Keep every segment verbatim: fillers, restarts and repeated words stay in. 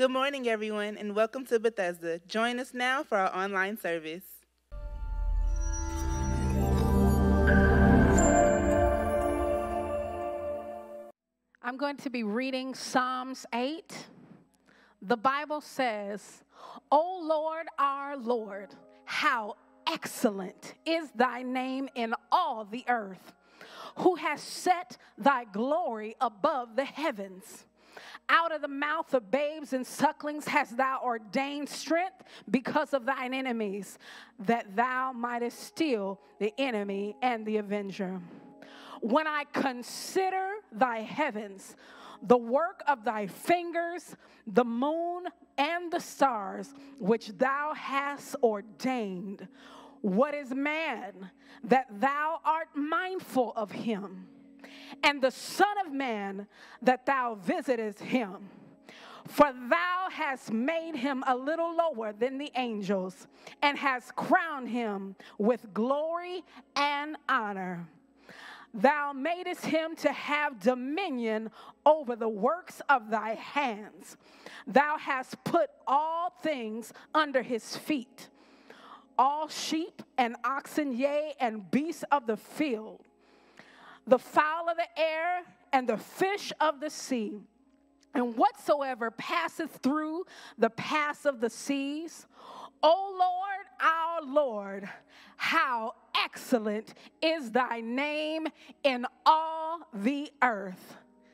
Good morning, everyone, and welcome to Bethesda. Join us now for our online service. I'm going to be reading Psalms eight. The Bible says, O Lord, our Lord, how excellent is thy name in all the earth, who has set thy glory above the heavens. Out of the mouth of babes and sucklings hast thou ordained strength because of thine enemies, that thou mightest still the enemy and the avenger. When I consider thy heavens, the work of thy fingers, the moon and the stars, which thou hast ordained, what is man that thou art mindful of him? And the Son of Man, that thou visitest him. For thou hast made him a little lower than the angels, and hast crowned him with glory and honor. Thou madest him to have dominion over the works of thy hands. Thou hast put all things under his feet, all sheep and oxen, yea, and beasts of the field, the fowl of the air, and the fish of the sea, and whatsoever passeth through the paths of the seas. O Lord, our Lord, how excellent is thy name in all the earth.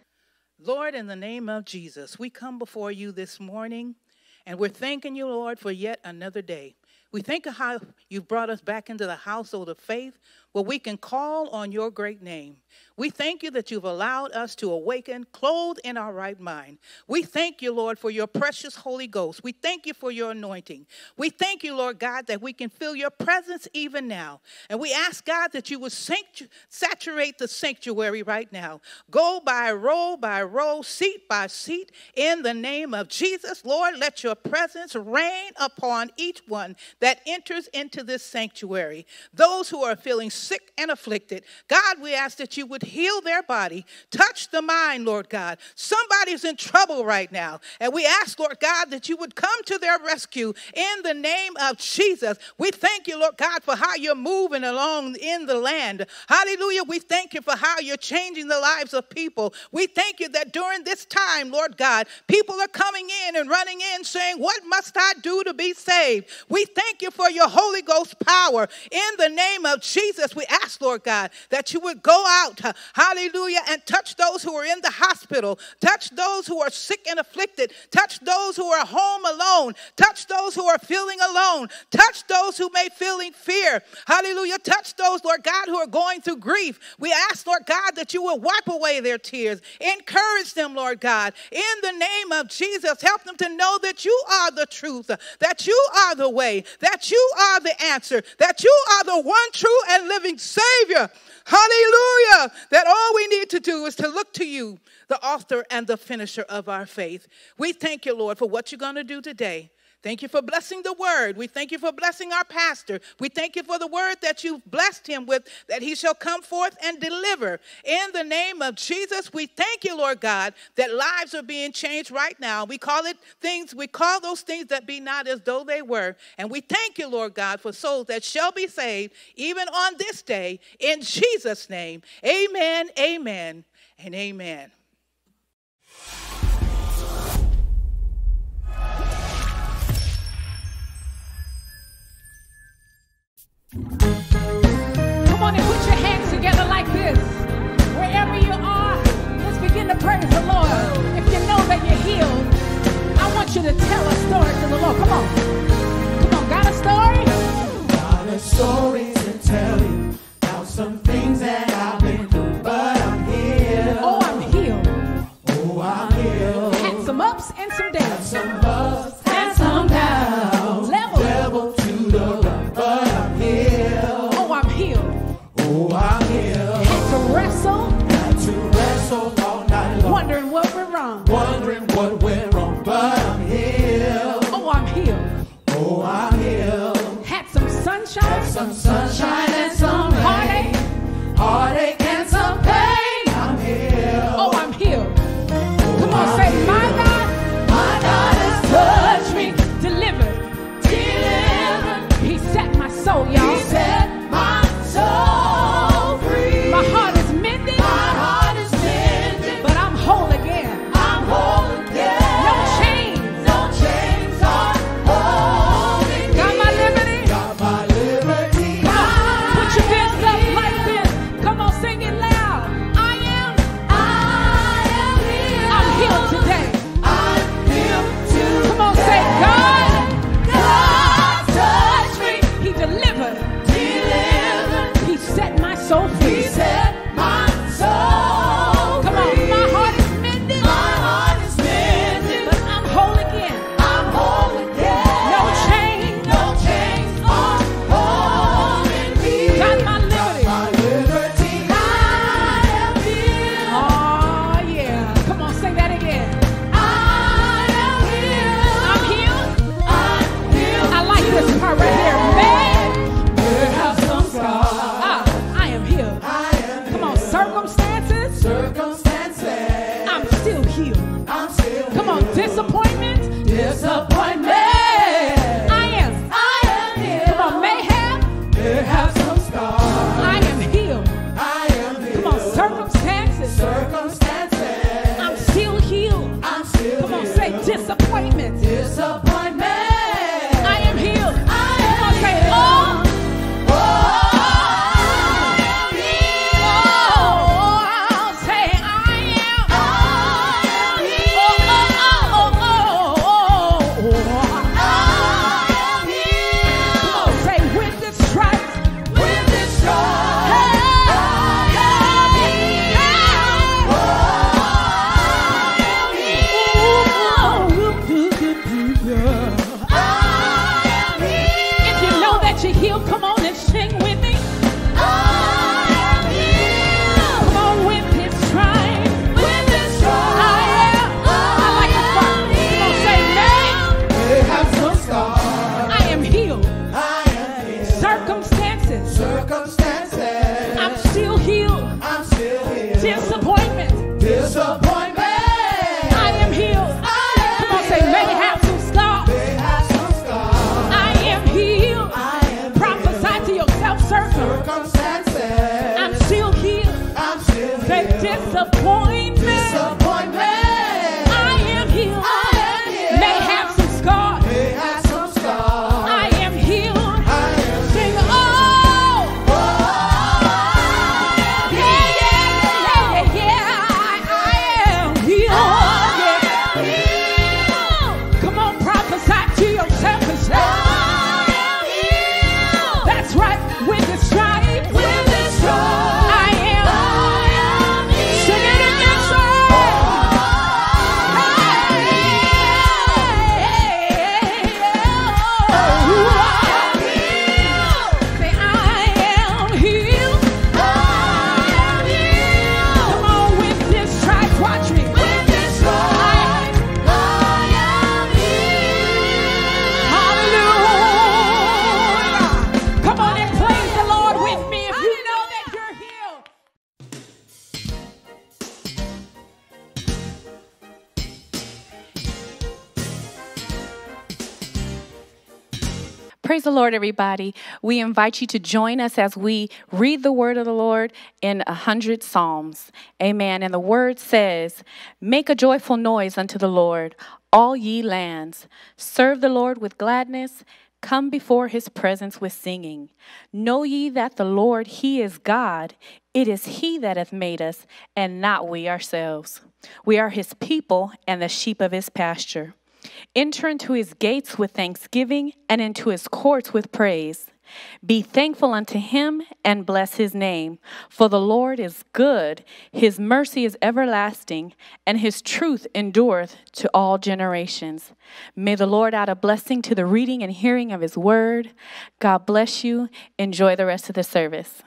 Lord, in the name of Jesus, we come before you this morning, and we're thanking you, Lord, for yet another day. We think of how you've brought us back into the household of faith where we can call on your great name. We thank you that you've allowed us to awaken, clothed in our right mind. We thank you, Lord, for your precious Holy Ghost. We thank you for your anointing. We thank you, Lord God, that we can feel your presence even now. And we ask, God, that you would sanctu- saturate the sanctuary right now. Go by row by row, seat by seat, in the name of Jesus. Lord, let your presence reign upon each one that enters into this sanctuary. Those who are feeling sick and afflicted, God, we ask that you would heal their body, touch the mind, Lord God. Somebody's in trouble right now, and we ask, Lord God, that you would come to their rescue in the name of Jesus. We thank you, Lord God, for how you're moving along in the land. Hallelujah. We thank you for how you're changing the lives of people. We thank you that during this time, Lord God, people are coming in and running in saying, what must I do to be saved? We thank you for your Holy Ghost power. In the name of Jesus, we ask, Lord God, that you would go out, hallelujah, and touch those who are in the hospital, touch those who are sick and afflicted, touch those who are home alone, touch those who are feeling alone, touch those who may feeling fear, hallelujah, touch those, Lord God, who are going through grief. We ask, Lord God, that you will wipe away their tears, encourage them, Lord God, in the name of Jesus. Help them to know that you are the truth, that you are the way, that you are the answer, that you are the one true and living Savior. Hallelujah. That all we need to do is to look to you, the author and the finisher of our faith. We thank you, Lord, for what you're going to do today. Thank you for blessing the word. We thank you for blessing our pastor. We thank you for the word that you've blessed him with, that he shall come forth and deliver. In the name of Jesus, we thank you, Lord God, that lives are being changed right now. We call it things, we call those things that be not as though they were. And we thank you, Lord God, for souls that shall be saved even on this day. In Jesus' name, amen, amen, and amen. Come on and put your hands together like this. Wherever you are, let's begin to praise the Lord. If you know that you're healed, I want you to tell a story to the Lord. Come on. Come on, got a story? Got a story to tell you about some things that I've been through, but I'm healed. Oh, I'm healed. Oh, I'm healed. Had some ups and some downs. Some ups and some downs. Level. Level to the run, but I'm healed. Oh, I'm healed. Oh, I'm healed. Had to wrestle. Had to wrestle all night long. Wondering what went wrong. Wondering what went wrong, but I'm healed. Oh, I'm healed. Oh, I'm healed. Had some sunshine. Had some sunshine and some rain. Heartache. Heartache and some pain. I'm healed. Oh, I'm healed. Come on, say, my God. My God is disappointment. I am. I am healed. Come on, Mayhap. May have some scars. I am healed. I am healed. Come on, circumstances. Circumstances. I'm still healed. I'm still Come on, healed. say disappointment. Disappointment. I am healed. I Come on, am say healed. oh. Oh, I am healed. Oh, say I am. I am healed. Oh, oh, oh, oh, oh, oh. I am healed. Come on, say with the stripes. With this stripes, I am healed. I am healed. If you know that you're healed, come on and sing with me. I am healed. Come on, with his stripes. With this stripes, I am. I like it first. Come on, say, man, may have some scars. I am healed. I am healed. Circumstances, Circumstances, I'm still healed. I'm still healed. Disappointment, Disappointment, I am healed. I am Come on, say, healed. may have some scars. May have some scars. I am healed. I am Prophesy to yourself, circle. Circumstances, I'm still healed. I'm still Say, healed. disappointment, Disappointment, I am healed. I am healed. May have some scars. May have some scars. I am healed. I am Sing, oh, yeah, yeah, yeah, yeah, I am healed. Yeah. Come on, prophesy to yourself and say, that's right, with the stripes, With this stripes, I am. I am Sing it again, say, I am healed. Come on, with this stripe, watch me. With this stripes, I am healed. Hallelujah. Come on and praise the Lord with me if you know that you're healed. Praise the Lord, everybody. We invite you to join us as we read the word of the Lord in a hundred psalms. Amen. And the word says, make a joyful noise unto the Lord, all ye lands. Serve the Lord with gladness. Come before his presence with singing. Know ye that the Lord, he is God. It is he that hath made us, and not we ourselves. We are his people and the sheep of his pasture. Enter into his gates with thanksgiving and into his courts with praise. Be thankful unto him and bless his name. For the Lord is good, his mercy is everlasting, and his truth endureth to all generations. May the Lord add a blessing to the reading and hearing of his word. God bless you. Enjoy the rest of the service.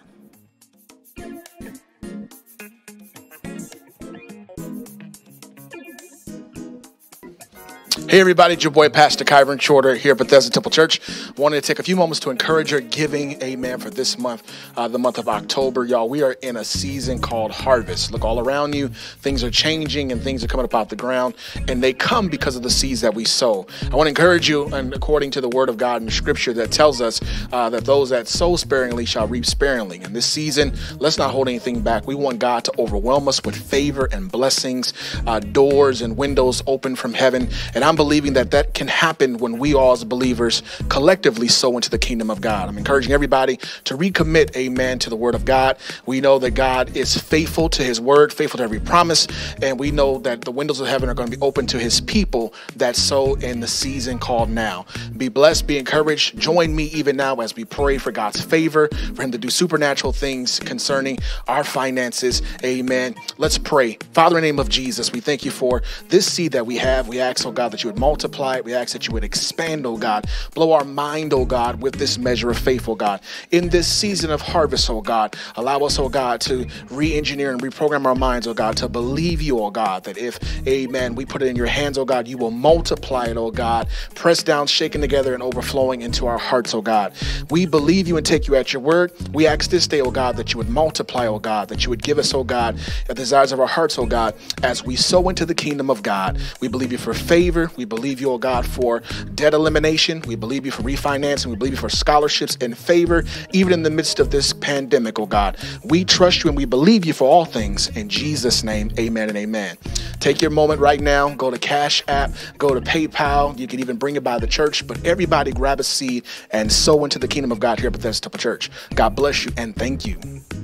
Hey everybody, it's your boy Pastor Kyron Shorter here at Bethesda Temple Church. Wanted to take a few moments to encourage your giving, amen, for this month, uh, the month of October. Y'all, we are in a season called harvest. Look all around you, things are changing and things are coming up out the ground, and they come because of the seeds that we sow. I want to encourage you, and according to the word of God in scripture that tells us uh, that those that sow sparingly shall reap sparingly. In this season, let's not hold anything back. We want God to overwhelm us with favor and blessings, uh, doors and windows open from heaven, and I'm believing that that can happen when we all as believers collectively sow into the kingdom of God. I'm encouraging everybody to recommit, amen, to the word of God. We know that God is faithful to his word, faithful to every promise, and we know that the windows of heaven are going to be open to his people that sow in the season called now. Be blessed, be encouraged. Join me even now as we pray for God's favor, for him to do supernatural things concerning our finances. Amen. Let's pray. Father, in the name of Jesus, we thank you for this seed that we have. We ask, oh God, that you would multiply it. We ask that you would expand, oh God. Blow our mind, oh God, with this measure of faith, oh God. In this season of harvest, oh God, allow us, oh God, to re-engineer and reprogram our minds, oh God, to believe you, oh God, that if, amen, we put it in your hands, oh God, you will multiply it, oh God, pressed down, shaken together, and overflowing into our hearts, oh God. We believe you and take you at your word. We ask this day, oh God, that you would multiply, oh God, that you would give us, oh God, the desires of our hearts, oh God, as we sow into the kingdom of God. We believe you for favor. We believe you, oh God, for debt elimination. We believe you for refinancing. We believe you for scholarships and favor, even in the midst of this pandemic, oh God. We trust you and we believe you for all things. In Jesus' name, amen and amen. Take your moment right now. Go to Cash App. Go to PayPal. You can even bring it by the church. But everybody grab a seed and sow into the kingdom of God here at Bethesda Temple Church. God bless you and thank you.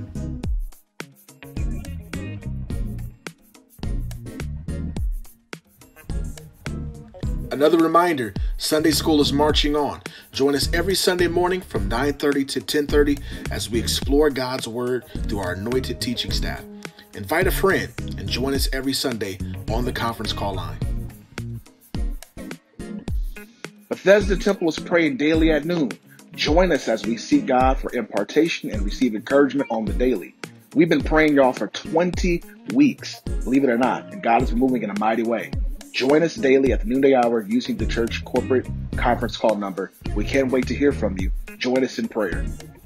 Another reminder, Sunday School is marching on. Join us every Sunday morning from nine thirty to ten thirty as we explore God's Word through our anointed teaching staff. Invite a friend and join us every Sunday on the conference call line. Bethesda Temple is praying daily at noon. Join us as we seek God for impartation and receive encouragement on the daily. We've been praying, y'all, for twenty weeks, believe it or not, and God is moving in a mighty way. Join us daily at the noonday hour using the church corporate conference call number. We can't wait to hear from you. Join us in prayer.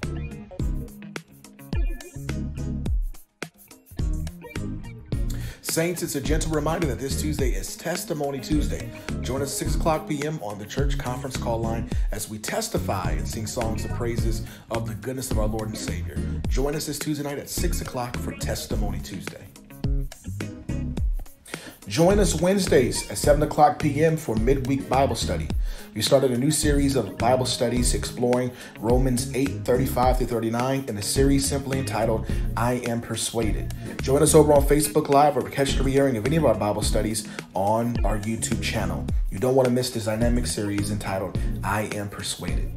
Saints, it's a gentle reminder that this Tuesday is Testimony Tuesday. Join us six o'clock p.m. on the church conference call line as we testify and sing songs of praises of the goodness of our Lord and Savior. Join us this Tuesday night at six o'clock for Testimony Tuesday. Join us Wednesdays at seven o'clock p.m. for midweek Bible study. We started a new series of Bible studies exploring Romans eight, thirty-five through thirty-nine in a series simply entitled, I Am Persuaded. Join us over on Facebook Live or catch the re-airing of any of our Bible studies on our YouTube channel. You don't want to miss this dynamic series entitled, I Am Persuaded.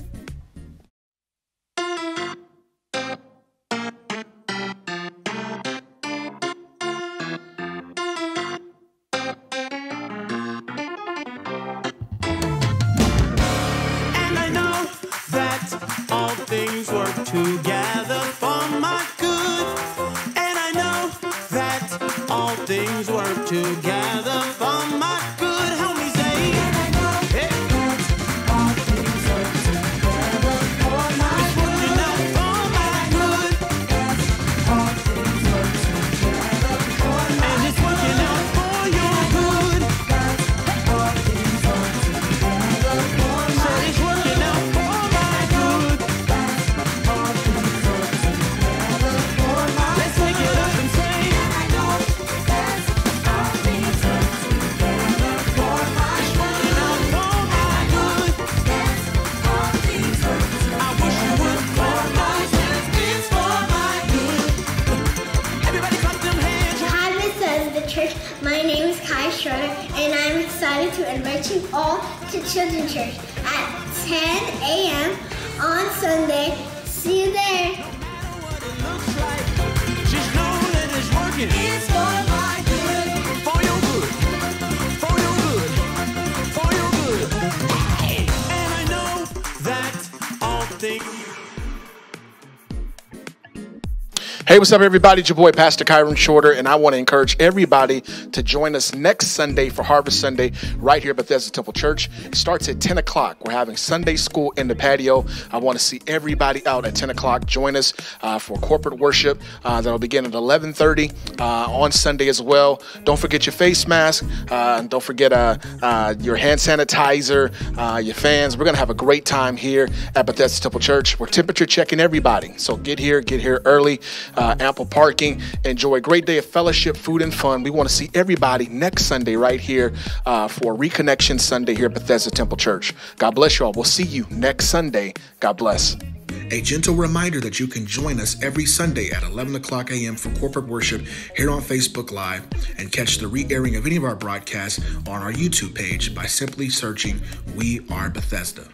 Together for my good, and I know that all things work together for my good. Help me say, and I know hey. that all things work together for my it's good. It's working out for my good. Yes, all things work together for my and it's working good. Out for your good. That's all things work together for my so it's working out for my good. Let's take it up and say, I know that's all things work together for my it's working out for my good. That's all things work together. I wish you would for my good. It's for my good. Everybody clap them hands. Hi, Bethesda Church. My name is Kai Schroeder, and I'm excited to invite you all to Children's Church at ten a.m. on Sunday. See you there. Looks like just know that it's working. It's for my good. For your good. For your good. For your good. Hey. And I know that all things. Hey, what's up, everybody? It's your boy, Pastor Kyron Shorter, and I want to encourage everybody to join us next Sunday for Harvest Sunday right here at Bethesda Temple Church. It starts at ten o'clock. We're having Sunday school in the patio. I want to see everybody out at ten o'clock. Join us uh, for corporate worship. Uh, that'll begin at eleven thirty uh, on Sunday as well. Don't forget your face mask. Uh, don't forget uh, uh, your hand sanitizer, uh, your fans. We're going to have a great time here at Bethesda Temple Church. We're temperature checking everybody. So get here, get here early. Uh, ample parking. Enjoy a great day of fellowship, food, and fun. We want to see everybody next Sunday right here uh, for Reconnection Sunday here at Bethesda Temple Church. God bless you all. We'll see you next Sunday. God bless. A gentle reminder that you can join us every Sunday at eleven o'clock a.m. for corporate worship here on Facebook Live and catch the re-airing of any of our broadcasts on our YouTube page by simply searching We Are Bethesda.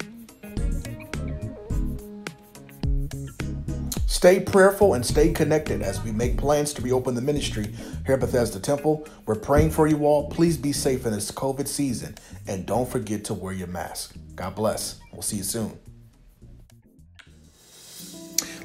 Stay prayerful and stay connected as we make plans to reopen the ministry here at Bethesda Temple. We're praying for you all. Please be safe in this COVID season and don't forget to wear your mask. God bless. We'll see you soon.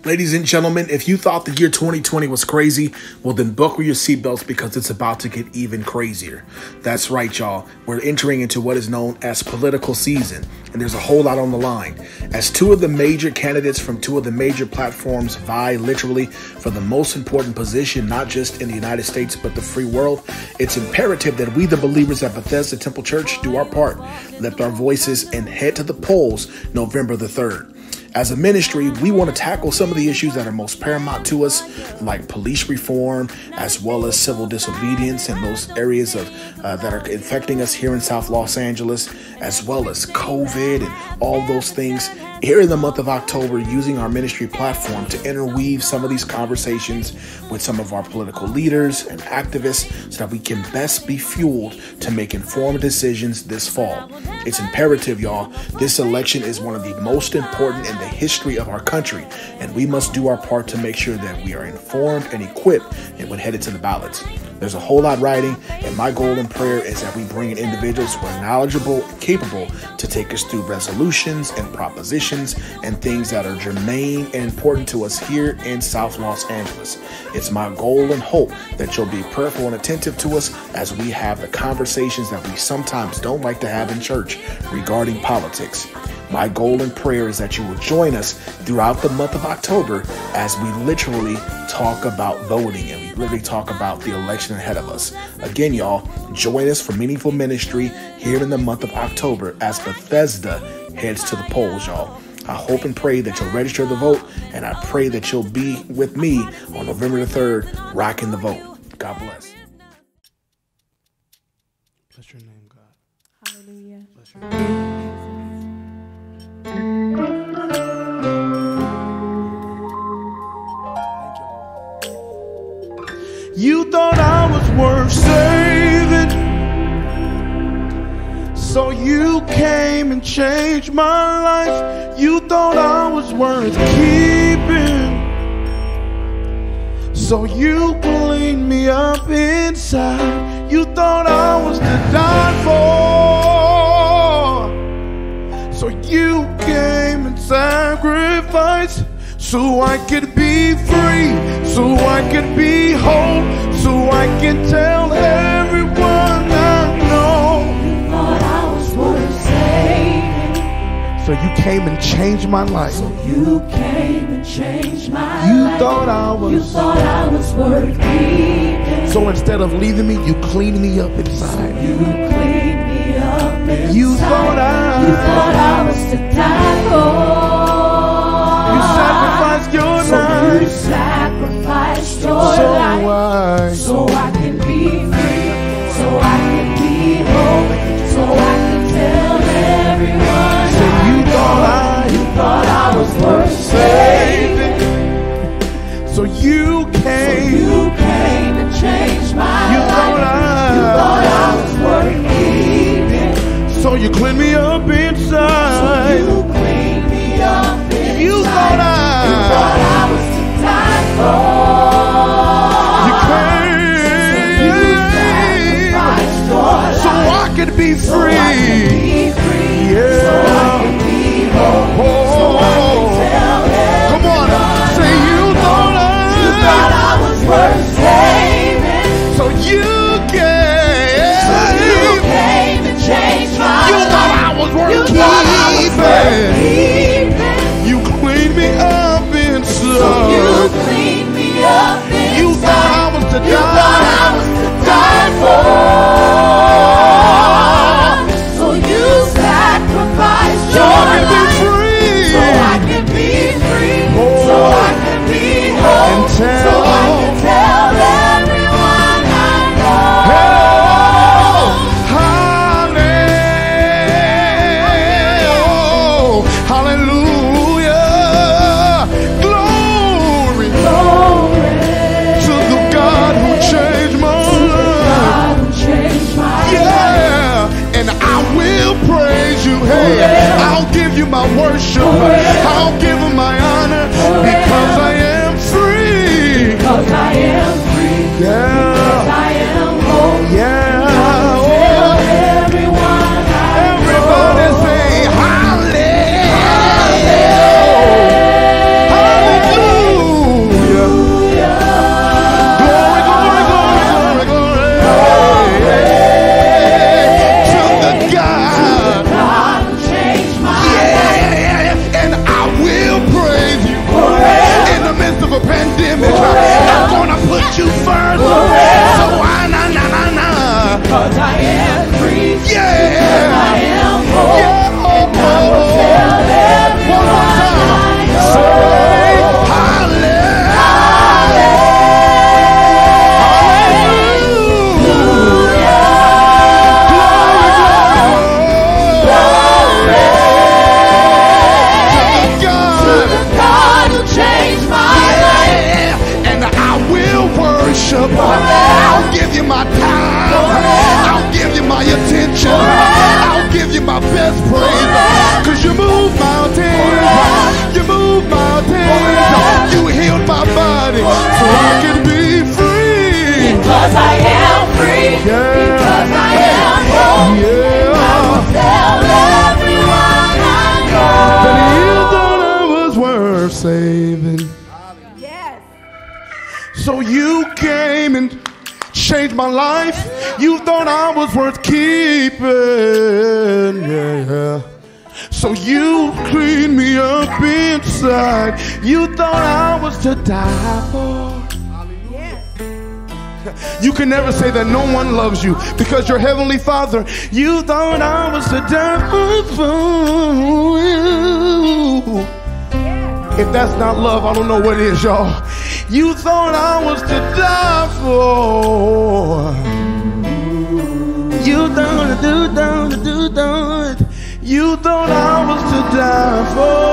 Ladies and gentlemen, if you thought the year twenty twenty was crazy, well then buckle your seatbelts because it's about to get even crazier. That's right, y'all. We're entering into what is known as political season, and there's a whole lot on the line. As two of the major candidates from two of the major platforms vie literally for the most important position, not just in the United States, but the free world, it's imperative that we, the believers at Bethesda Temple Church, do our part, lift our voices, and head to the polls November the third. As a ministry, we want to tackle some of the issues that are most paramount to us, like police reform, as well as civil disobedience and those areas of uh, that are infecting us here in South Los Angeles, as well as COVID and all those things. Here in the month of October, using our ministry platform to interweave some of these conversations with some of our political leaders and activists so that we can best be fueled to make informed decisions this fall. It's imperative, y'all. This election is one of the most important in the history of our country, and we must do our part to make sure that we are informed and equipped and when headed to the ballots. There's a whole lot riding, and my goal and prayer is that we bring in individuals who are knowledgeable and capable to take us through resolutions and propositions and things that are germane and important to us here in South Los Angeles. It's my goal and hope that you'll be prayerful and attentive to us as we have the conversations that we sometimes don't like to have in church regarding politics. My goal and prayer is that you will join us throughout the month of October as we literally talk about voting and we literally talk about the election ahead of us. Again, y'all, join us for meaningful ministry here in the month of October as Bethesda heads to the polls, y'all. I hope and pray that you'll register the vote, and I pray that you'll be with me on November the third, rocking the vote. God bless. Bless your name, God. Hallelujah. Bless your name. You thought I was worth saving, so you came and changed my life. You thought I was worth keeping, so you cleaned me up inside. You thought I was to die for, so you came and sacrificed, so I could be free, so I could be whole, so I can tell everyone I know. You thought I was worth saving, So you came and changed my life. so you came and changed my You life. thought I You was. thought I was worth keeping, So instead of leaving me, you cleaned me up inside. you cleaned me up inside. You thought I- You thought I was to die for. You sacrificed your So you life. sacrificed your So life, I. so I can be free, so I can be whole, so I can tell everyone. So you I thought know. I. You thought I was worth saving, So you came. you came and changed my You life. thought I- You thought I was worth keeping, So you cleaned me up so inside. you cleaned me up inside. You thought I. You thought I was to die for. You You came. sacrificed your So life, I could be so I can free. be free, Yeah. so I can be whole, so I can tell Come on. everyone Say you thought you thought I. I was worth saving, So you so you came. came and changed my You thought life. I was You worth thought I was worth keeping. keeping, You cleaned me up so you inside. cleaned me up inside. You thought I was to You thought I die. was to die for. So you sacrificed So your I can be life, free. so I can be free, Oh. so I can be whole, And tell- so I can tell everyone I know. Oh, hallelujah. Hallelujah. Glory Glory to the God who changed my to the life. God who changed my life. Yeah, and I will praise you. Hey, I'll give you my worship. I'll give him my honor because I am free. Because I am free, Yeah, because I am whole. yeah. Tell Oh, everyone I everybody say hallelujah. Hallelujah. Because I am free. Because I am home. I will tell everyone I know. That you thought I was worth saving. Yes. So you came and changed my life. You thought I was worth keeping. Yeah. So you cleaned me up inside. You thought I was to die for. You can never say that no one loves you because your heavenly Father, you thought I was to die for you. If that's not love, I don't know what is, y'all. You thought I was to die for. You thought, do, do, do, do. You thought I was to die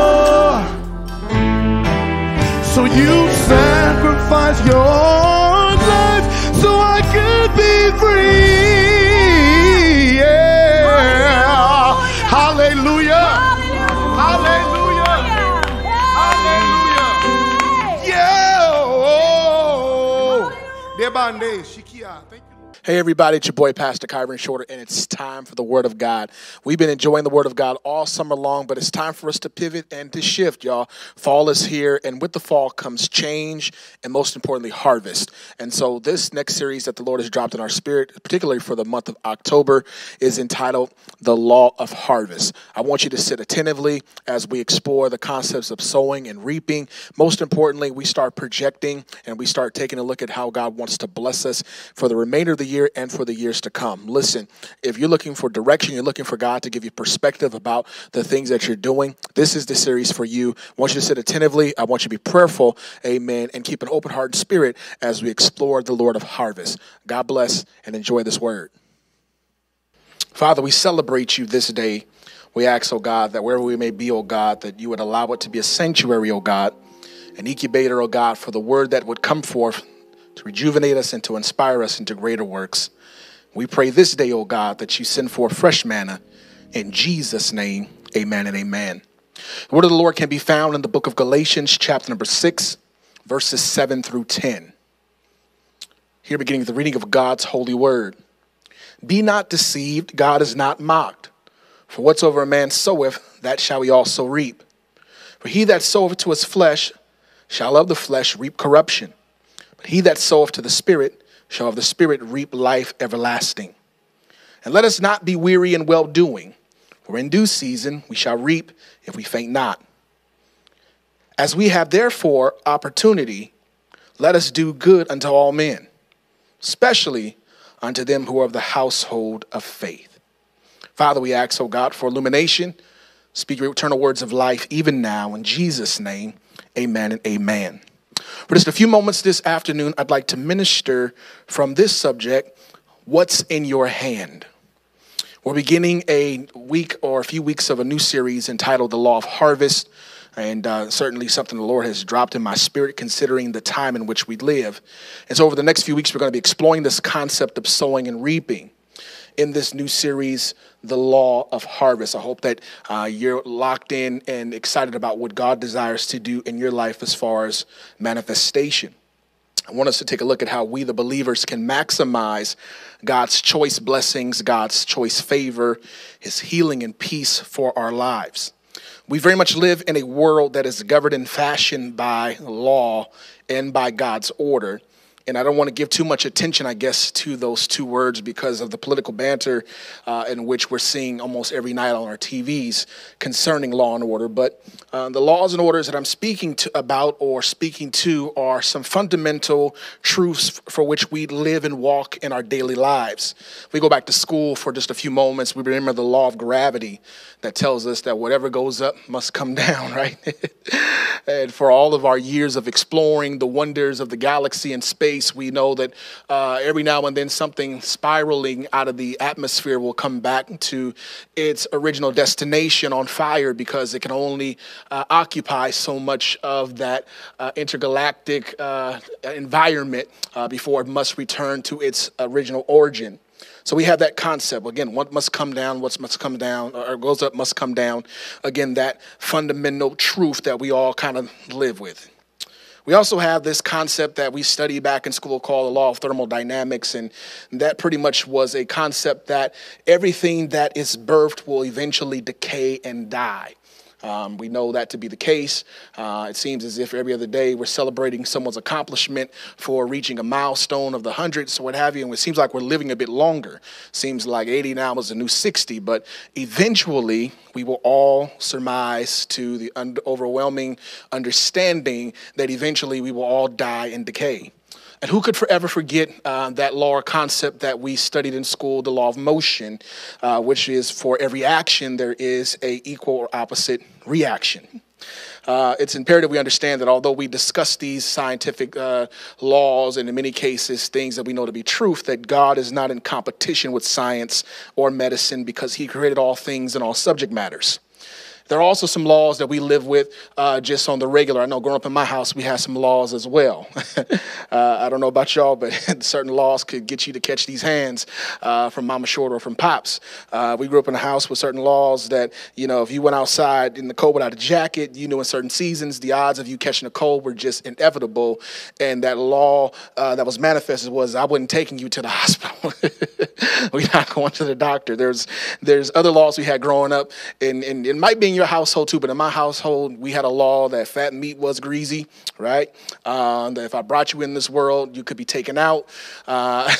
for. So you sacrificed your life so I could be free. Yeah. Hallelujah. Hallelujah. Hallelujah. Yeah. Oh. Debande, Shikia. Thank you. Hey everybody, it's your boy Pastor Kyron Shorter, and it's time for the Word of God. We've been enjoying the Word of God all summer long, but it's time for us to pivot and to shift, y'all. Fall is here, and with the fall comes change, and most importantly, harvest. And so this next series that the Lord has dropped in our spirit, particularly for the month of October, is entitled The Law of Harvest. I want you to sit attentively as we explore the concepts of sowing and reaping. Most importantly, we start projecting and we start taking a look at how God wants to bless us for the remainder of the year and for the years to come. Listen, if you're looking for direction, you're looking for God to give you perspective about the things that you're doing, this is the series for you. I want you to sit attentively. I want you to be prayerful, amen, and keep an open heart and spirit as we explore the Lord of Harvest. God bless and enjoy this word. Father, we celebrate you this day. We ask, oh God, that wherever we may be, oh God, that you would allow it to be a sanctuary, oh God, an incubator, oh God, for the word that would come forth to rejuvenate us and to inspire us into greater works. We pray this day, oh God, that you send forth fresh manna. In Jesus' name, amen and amen. The word of the Lord can be found in the book of Galatians, chapter number six, verses seven through ten. Here beginning the reading of God's holy word. Be not deceived, God is not mocked. For whatsoever a man soweth, that shall he also reap. For he that soweth to his flesh shall of the flesh reap corruption. But he that soweth to the Spirit shall of the Spirit reap life everlasting. And let us not be weary in well-doing, for in due season we shall reap if we faint not. As we have therefore opportunity, let us do good unto all men, especially unto them who are of the household of faith. Father, we ask, O God, for illumination. Speak your eternal words of life even now. In Jesus' name, amen and amen. For just a few moments this afternoon, I'd like to minister from this subject, what's in your hand? We're beginning a week or a few weeks of a new series entitled The Law of Harvest, and uh, certainly something the Lord has dropped in my spirit considering the time in which we live. And so over the next few weeks, we're going to be exploring this concept of sowing and reaping in this new series, The Law of Harvest. I hope that uh, you're locked in and excited about what God desires to do in your life as far as manifestation. I want us to take a look at how we, the believers, can maximize God's choice blessings, God's choice favor, his healing and peace for our lives. We very much live in a world that is governed and fashioned by law and by God's order. And I don't want to give too much attention, I guess, to those two words because of the political banter uh, in which we're seeing almost every night on our T Vs concerning law and order. But uh, the laws and orders that I'm speaking to about or speaking to are some fundamental truths for which we live and walk in our daily lives. We go back to school for just a few moments. We remember the law of gravity that tells us that whatever goes up must come down, right? And for all of our years of exploring the wonders of the galaxy and space, we know that uh, every now and then something spiraling out of the atmosphere will come back to its original destination on fire because it can only uh, occupy so much of that uh, intergalactic uh, environment uh, before it must return to its original origin. So we have that concept. Again, what must come down, what must come down, or goes up must come down. Again, that fundamental truth that we all kind of live with. We also have this concept that we studied back in school called the law of thermodynamics, and that pretty much was a concept that everything that is birthed will eventually decay and die. Um, we know that to be the case. Uh, it seems as if every other day we're celebrating someone's accomplishment for reaching a milestone of the hundreds or what have you, and it seems like we're living a bit longer. Seems like eighty now is a new sixty, but eventually we will all surmise to the un- overwhelming understanding that eventually we will all die and decay. And who could forever forget uh, that law or concept that we studied in school, the law of motion, uh, which is for every action there is a equal or opposite reaction. Uh, it's imperative we understand that although we discuss these scientific uh, laws and in many cases things that we know to be truth, that God is not in competition with science or medicine because he created all things and all subject matters. There are also some laws that we live with uh, just on the regular. I know growing up in my house, we had some laws as well. uh, I don't know about y'all, but certain laws could get you to catch these hands uh, from Mama Short or from Pops. Uh, we grew up in a house with certain laws that, you know, if you went outside in the cold without a jacket, you knew in certain seasons, the odds of you catching a cold were just inevitable. And that law uh, that was manifested was I wasn't taking you to the hospital. We're not going to the doctor. There's there's other laws we had growing up, and, and it might be in your household too, but in my household, we had a law that fat meat was greasy, right? Um, that if I brought you in this world, you could be taken out. Uh,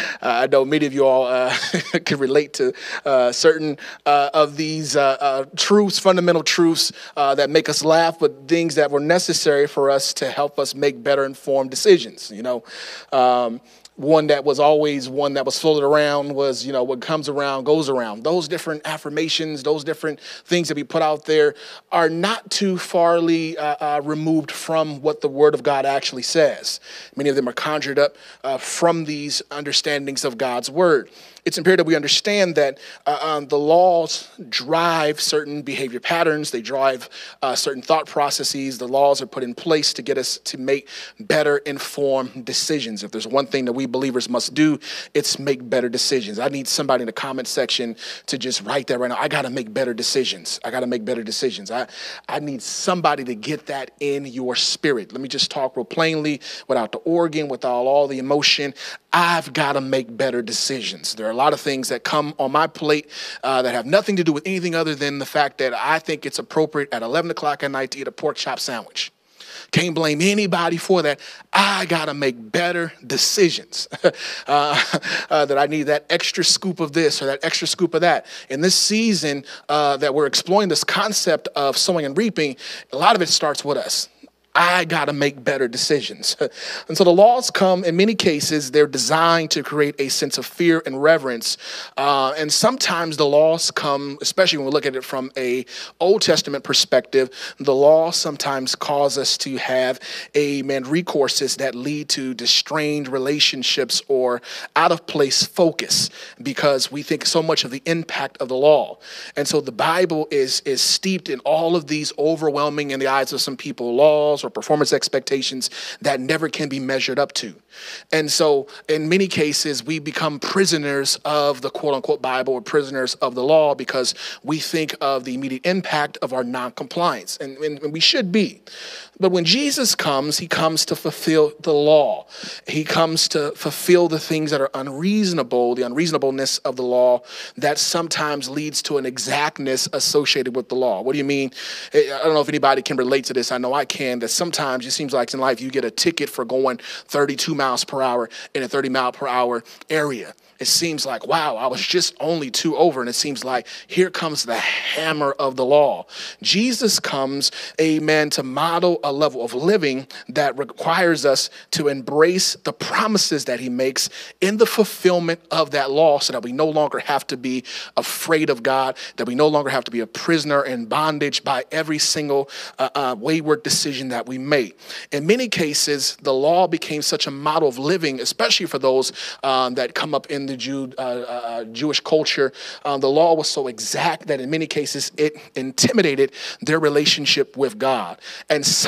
I know many of you all uh, can relate to uh, certain uh, of these uh, uh, truths, fundamental truths uh, that make us laugh, but things that were necessary for us to help us make better informed decisions, you know. Um, One that was always one that was floated around was, you know, what comes around goes around. Those different affirmations, those different things that we put out there are not too farly uh, uh, removed from what the Word of God actually says. Many of them are conjured up uh, from these understandings of God's Word. It's imperative we understand that uh, um, the laws drive certain behavior patterns. They drive uh, certain thought processes. The laws are put in place to get us to make better informed decisions. If there's one thing that we believers must do, it's make better decisions. I need somebody in the comment section to just write that right now. I got to make better decisions. I got to make better decisions. I, I need somebody to get that in your spirit. Let me just talk real plainly, without the organ, without all the emotion. I've got to make better decisions. There are a lot of things that come on my plate uh, that have nothing to do with anything other than the fact that I think it's appropriate at eleven o'clock at night to eat a pork chop sandwich. Can't blame anybody for that. I got to make better decisions. uh, uh, that I need that extra scoop of this or that extra scoop of that. In this season uh, that we're exploring this concept of sowing and reaping, a lot of it starts with us. I got to make better decisions. And so the laws come, in many cases, they're designed to create a sense of fear and reverence. Uh, and sometimes the laws come, especially when we look at it from a Old Testament perspective, the laws sometimes cause us to have, amen, recourses that lead to strained relationships or out of place focus because we think so much of the impact of the law. And so the Bible is, is steeped in all of these overwhelming, in the eyes of some people, laws or performance expectations that never can be measured up to. And so in many cases, we become prisoners of the quote unquote Bible or prisoners of the law because we think of the immediate impact of our non-compliance. And, and, and we should be. But when Jesus comes, he comes to fulfill the law. He comes to fulfill the things that are unreasonable, the unreasonableness of the law that sometimes leads to an exactness associated with the law. What do you mean? I don't know if anybody can relate to this. I know I can, that sometimes it seems like in life you get a ticket for going thirty-two miles per hour in a thirty mile per hour area. It seems like, wow, I was just only two over. And it seems like here comes the hammer of the law. Jesus comes, amen, to model a level of living that requires us to embrace the promises that he makes in the fulfillment of that law so that we no longer have to be afraid of God, that we no longer have to be a prisoner in bondage by every single uh, uh, wayward decision that we make. In many cases, the law became such a model of living, especially for those um, that come up in the Jew, uh, uh, Jewish culture. Um, the law was so exact that in many cases it intimidated their relationship with God. And some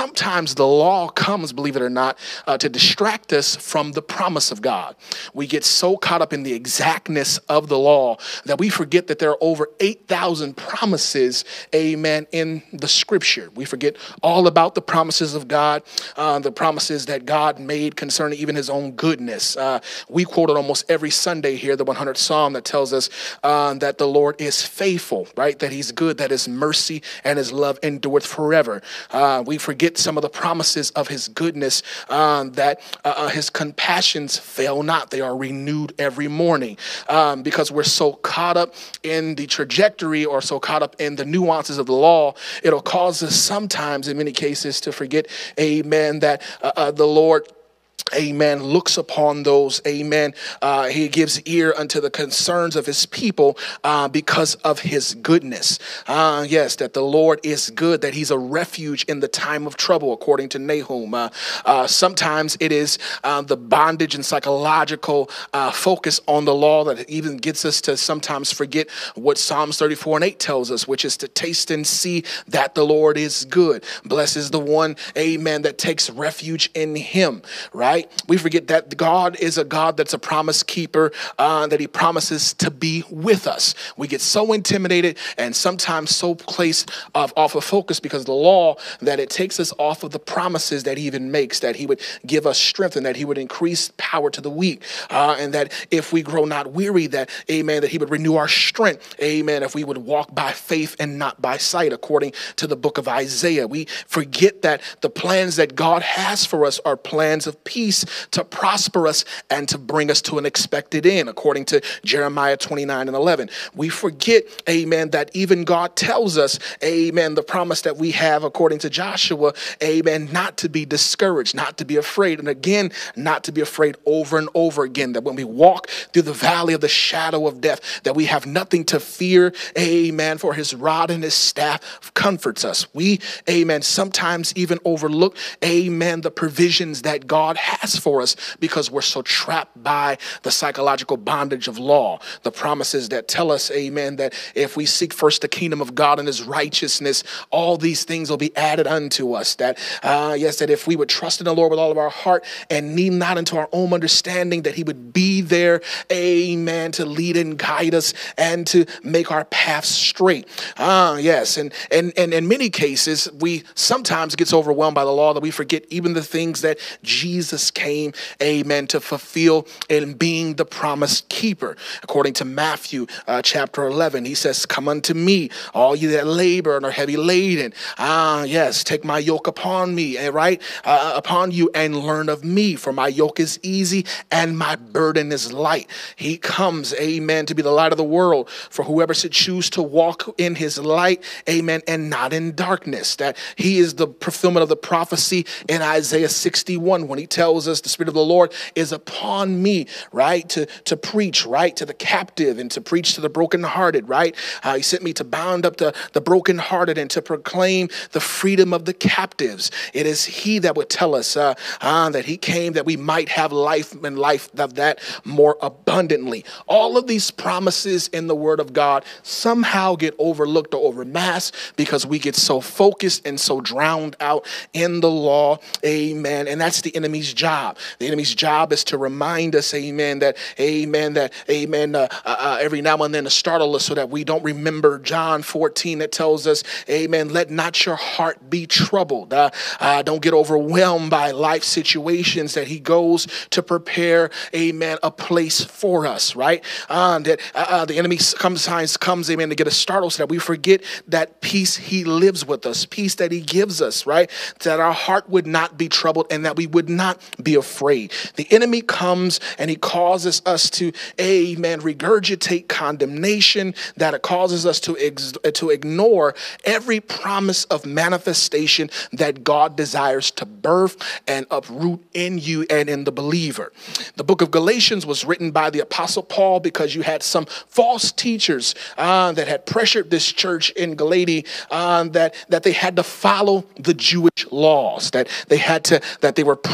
sometimes the law comes, believe it or not, uh, to distract us from the promise of God. We get so caught up in the exactness of the law that we forget that there are over eight thousand promises, amen, in the scripture. We forget all about the promises of God, uh, the promises that God made concerning even his own goodness. Uh, we quote it almost every Sunday here, the one hundredth Psalm that tells us uh, that the Lord is faithful, right? That he's good, that his mercy and his love endureth forever. Uh, we forget some of the promises of his goodness, um, that uh, his compassions fail not. They are renewed every morning, um, because we're so caught up in the trajectory or so caught up in the nuances of the law. It'll cause us sometimes, in many cases, to forget, amen, that uh, uh, the Lord, amen, looks upon those, amen. Uh, he gives ear unto the concerns of his people uh, because of his goodness. Uh, yes, that the Lord is good, that he's a refuge in the time of trouble, according to Nahum. Uh, uh, sometimes it is uh, the bondage and psychological uh, focus on the law that even gets us to sometimes forget what Psalms thirty-four and eight tells us, which is to taste and see that the Lord is good. Blessed is the one, amen, that takes refuge in him, right? We forget that God is a God that's a promise keeper, uh, that he promises to be with us. We get so intimidated and sometimes so placed off, off of focus because of the law that it takes us off of the promises that he even makes, that he would give us strength and that he would increase power to the weak, uh, and that if we grow not weary, that, amen, that he would renew our strength, amen, if we would walk by faith and not by sight, according to the book of Isaiah. We forget that the plans that God has for us are plans of peace, to prosper us and to bring us to an expected end, according to Jeremiah twenty-nine and eleven. We forget, amen, that even God tells us, amen, the promise that we have, according to Joshua, amen, not to be discouraged, not to be afraid, and again, not to be afraid over and over again, that when we walk through the valley of the shadow of death, that we have nothing to fear, amen, for his rod and his staff comforts us. We, amen, sometimes even overlook, amen, the provisions that God has for us because we're so trapped by the psychological bondage of law. The promises that tell us, amen, that if we seek first the kingdom of God and his righteousness, all these things will be added unto us. That, uh, yes, that if we would trust in the Lord with all of our heart and lean not into our own understanding, that he would be there, amen, to lead and guide us and to make our paths straight. Ah, uh, yes. And, and, and in many cases, we sometimes gets overwhelmed by the law that we forget even the things that Jesus came, amen, to fulfill in being the promise keeper. According to Matthew uh, chapter eleven, he says, come unto me, all you that labor and are heavy laden. Ah, yes, take my yoke upon me, right, uh, upon you and learn of me, for my yoke is easy and my burden is light. He comes, amen, to be the light of the world for whoever should choose to walk in his light, amen, and not in darkness. That he is the fulfillment of the prophecy in Isaiah sixty-one when he tells us the Spirit of the Lord is upon me, right, to, to preach, right, to the captive and to preach to the brokenhearted, right. Uh, he sent me to bound up the, the brokenhearted and to proclaim the freedom of the captives. It is he that would tell us uh, uh, that he came that we might have life and life of that more abundantly. All of these promises in the word of God somehow get overlooked or overmasked because we get so focused and so drowned out in the law, amen, and that's the enemy's job. The enemy's job is to remind us, amen, that, amen, that, amen, uh, uh, every now and then to startle us so that we don't remember John fourteen that tells us, amen, let not your heart be troubled. Uh, uh, don't get overwhelmed by life situations, that he goes to prepare, amen, a place for us, right? Uh, that uh, uh, the enemy sometimes comes, amen, to get us startled so that we forget that peace he lives with us, peace that he gives us, right? That our heart would not be troubled and that we would not be afraid. The enemy comes and he causes us to, amen, regurgitate condemnation, that it causes us to, ex- to ignore every promise of manifestation that God desires to birth and uproot in you and in the believer. The book of Galatians was written by the Apostle Paul because you had some false teachers uh, that had pressured this church in Galatia uh, that, that they had to follow the Jewish laws, that they had to, that they were prisoners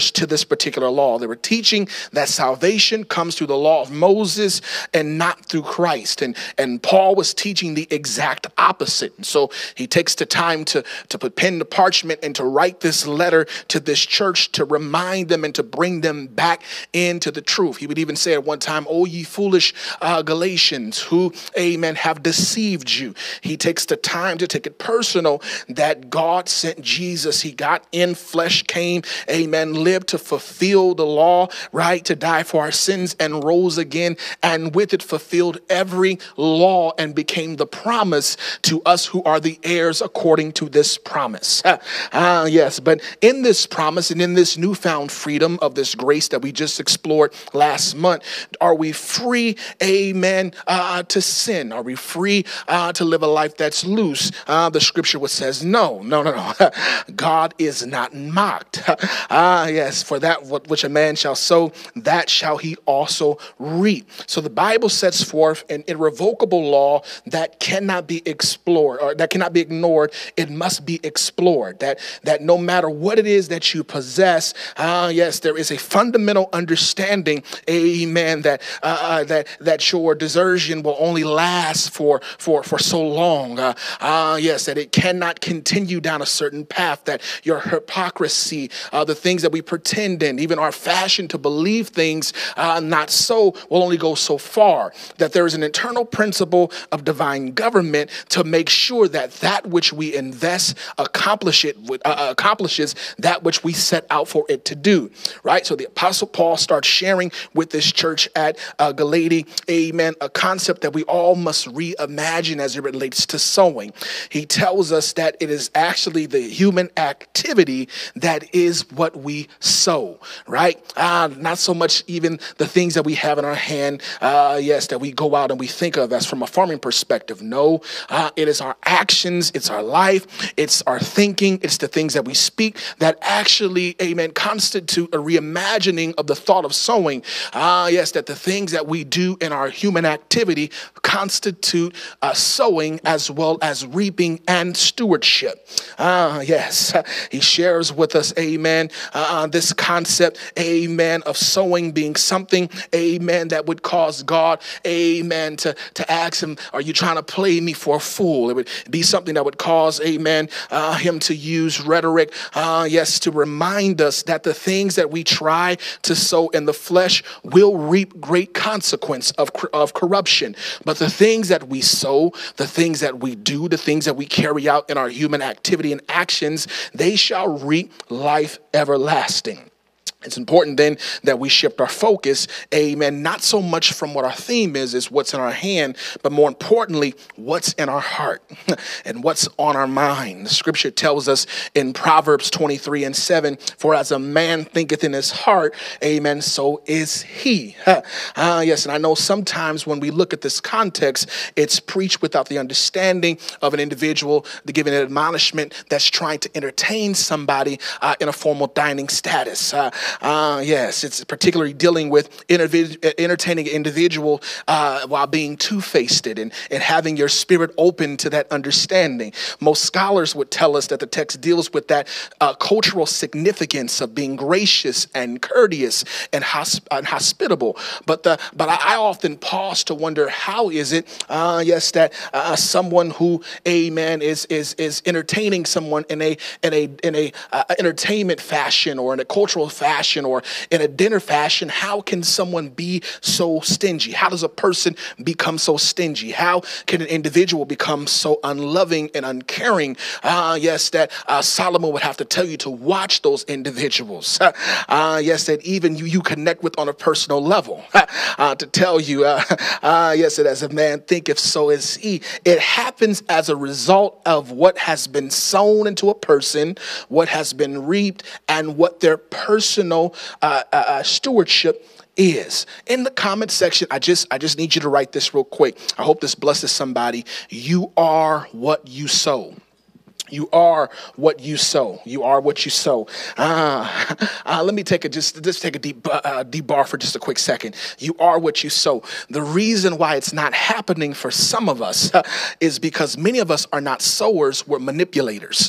church to this particular law. They were teaching that salvation comes through the law of Moses and not through Christ. And, and Paul was teaching the exact opposite. And so he takes the time to, to put pen to parchment and to write this letter to this church to remind them and to bring them back into the truth. He would even say at one time, "O ye foolish uh, Galatians, who, amen, have deceived you." He takes the time to take it personal that God sent Jesus. He got in flesh, came, amen, lived to fulfill the law, right, to die for our sins and rose again, and with it fulfilled every law and became the promise to us who are the heirs according to this promise. Ah, uh, yes, but in this promise and in this newfound freedom of this grace that we just explored last month, are we free, amen, uh, to sin? Are we free uh, to live a life that's loose? Uh, the scripture which says no, no, no, no. God is not mocked. Ah, yes, for that which a man shall sow, that shall he also reap. So the Bible sets forth an irrevocable law that cannot be explored, or that cannot be ignored. It must be explored. That that no matter what it is that you possess, ah, uh, yes, there is a fundamental understanding, amen, that uh, uh, that that your desertion will only last for for for so long. Ah, uh, uh, yes, that it cannot continue down a certain path. That your hypocrisy, uh, the things that we pretend in, even our fashion to believe things uh, not so, will only go so far. That there is an internal principle of divine government to make sure that that which we invest accomplish it with, uh, accomplishes that which we set out for it to do. Right. So the Apostle Paul starts sharing with this church at uh, Galatia, amen, a concept that we all must reimagine as it relates to sowing. He tells us that it is actually the human activity that is what we sow. Right. Uh, not so much even the things that we have in our hand. Uh, yes, that we go out and we think of as from a farming perspective. No, uh, it is our actions, it's our life, it's our thinking, it's the things that we speak that actually, amen, constitute a reimagining of the thought of sowing. Ah, uh, yes, that the things that we do in our human activity constitute uh, sowing as well as reaping and stewardship. Ah, uh, yes, he shares with us, amen, uh, this concept, amen, of sowing being something, amen, that would cause God, amen, to, to ask him, are you trying to play me for a fool? It would be something that would cause, amen, uh, him to use rhetoric, uh, yes, to remind us that the things that we try to sow in the flesh will reap great consequence of, of corruption. But the things that we sow, the things that we do, the things that we carry out in our human activity and actions, they shall reap life everlasting. It's important then that we shift our focus, amen, not so much from what our theme is, is what's in our hand, but more importantly, what's in our heart and what's on our mind. The scripture tells us in Proverbs twenty-three and seven, for as a man thinketh in his heart, amen, so is he. Ah, uh, yes, and I know sometimes when we look at this context, it's preached without the understanding of an individual to give an admonishment that's trying to entertain somebody uh, in a formal dining status. Uh, Uh, yes, it's particularly dealing with individ- entertaining an individual uh, while being two-faced and, and having your spirit open to that understanding. Most scholars would tell us that the text deals with that uh, cultural significance of being gracious and courteous and, hosp- and hospitable. But the, but I, I often pause to wonder, how is it, uh, yes, that uh, someone who, amen, is is is entertaining someone in a in a in a uh, entertainment fashion or in a cultural fashion or in a dinner fashion, how can someone be so stingy? How does a person become so stingy? How can an individual become so unloving and uncaring? Uh, yes, that uh, Solomon would have to tell you to watch those individuals. Uh, yes, that even you, you connect with on a personal level. Uh, to tell you, uh, uh, yes, that as a man thinketh, so is he. It happens as a result of what has been sown into a person, what has been reaped, and what their personal Uh, uh, stewardship is. In the comment section, I just I just need you to write this real quick. I hope this blesses somebody. You are what you sow. You are what you sow. You are what you sow. Uh, uh, let me take a just just take a deep uh, deep bar for just a quick second. You are what you sow. The reason why it's not happening for some of us uh, is because many of us are not sowers. We're manipulators.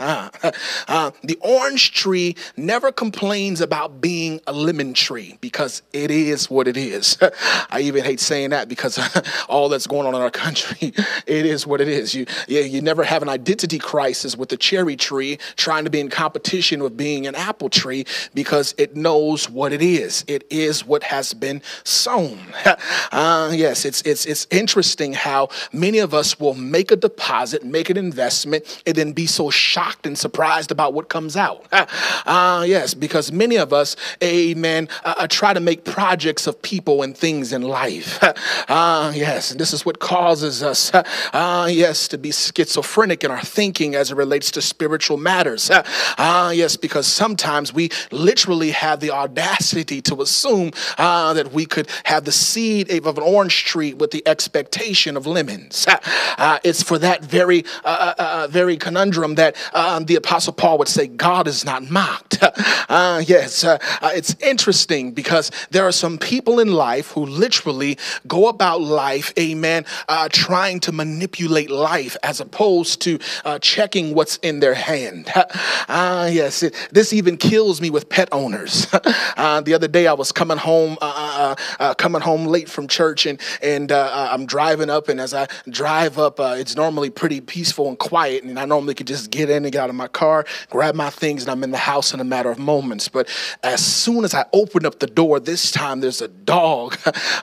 Uh, uh, the orange tree never complains about being a lemon tree because it is what it is. I even hate saying that because all that's going on in our country, it is what it is. You, you, you never have an identity crisis with the cherry tree trying to be in competition with being an apple tree because it knows what it is. It is what has been sown. Uh, yes, it's, it's, it's interesting how many of us will make a deposit, make an investment, and then be so shocked and surprised about what comes out. Uh, yes, because many of us, amen, uh, try to make projects of people and things in life. Uh, yes, and this is what causes us, uh, yes, to be schizophrenic in our thinking as it relates to spiritual matters. Uh, yes, because sometimes we literally have the audacity to assume uh, that we could have the seed of an orange tree with the expectation of lemons. Uh, it's for that very, uh, uh, very conundrum that um, the Apostle Paul would say, God is not mocked. Uh, yes, uh, uh, it's interesting because there are some people in life who literally go about life, amen, uh, trying to manipulate life as opposed to uh, checking what's in their hand. Uh, yes, it, this even kills me with pet owners. uh, the other day I was coming home, uh, uh, uh, coming home late from church, and and uh, I'm driving up, and as I drive up, uh, it's normally pretty peaceful and quiet, and I normally could just get in and get out of my car, grab my things, and I'm in the house in a matter of moments. But as soon as I open up the door, this time there's a dog,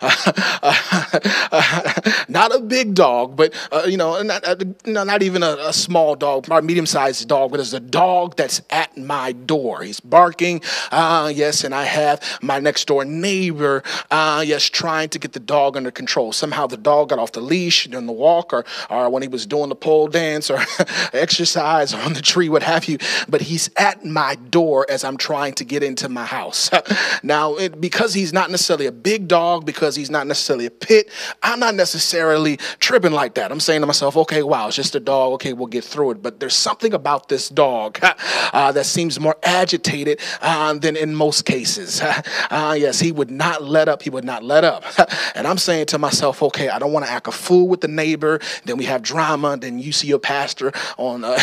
not a big dog, but uh, you know, not, uh, not even a, a small dog, or medium-sized dog, but there's a dog that's at my door. He's barking, uh, yes, and I have my next door neighbor, uh, yes, trying to get the dog under control. Somehow the dog got off the leash during the walk, or, or when he was doing the pole dance or exercise on the tree, what have you. But he's at my door as I'm trying to get into my house. Now, it, because he's not necessarily a big dog, because he's not necessarily a pit, I'm not necessarily tripping like that. I'm saying to myself, okay, wow, it's just a dog. Okay, we'll get through it. But there's something about this dog uh, that seems more agitated uh, than in most cases. Uh, yes, he would not let up. He would not let up. And I'm saying to myself, okay, I don't want to act a fool with the neighbor. Then we have drama. Then you see your pastor on uh,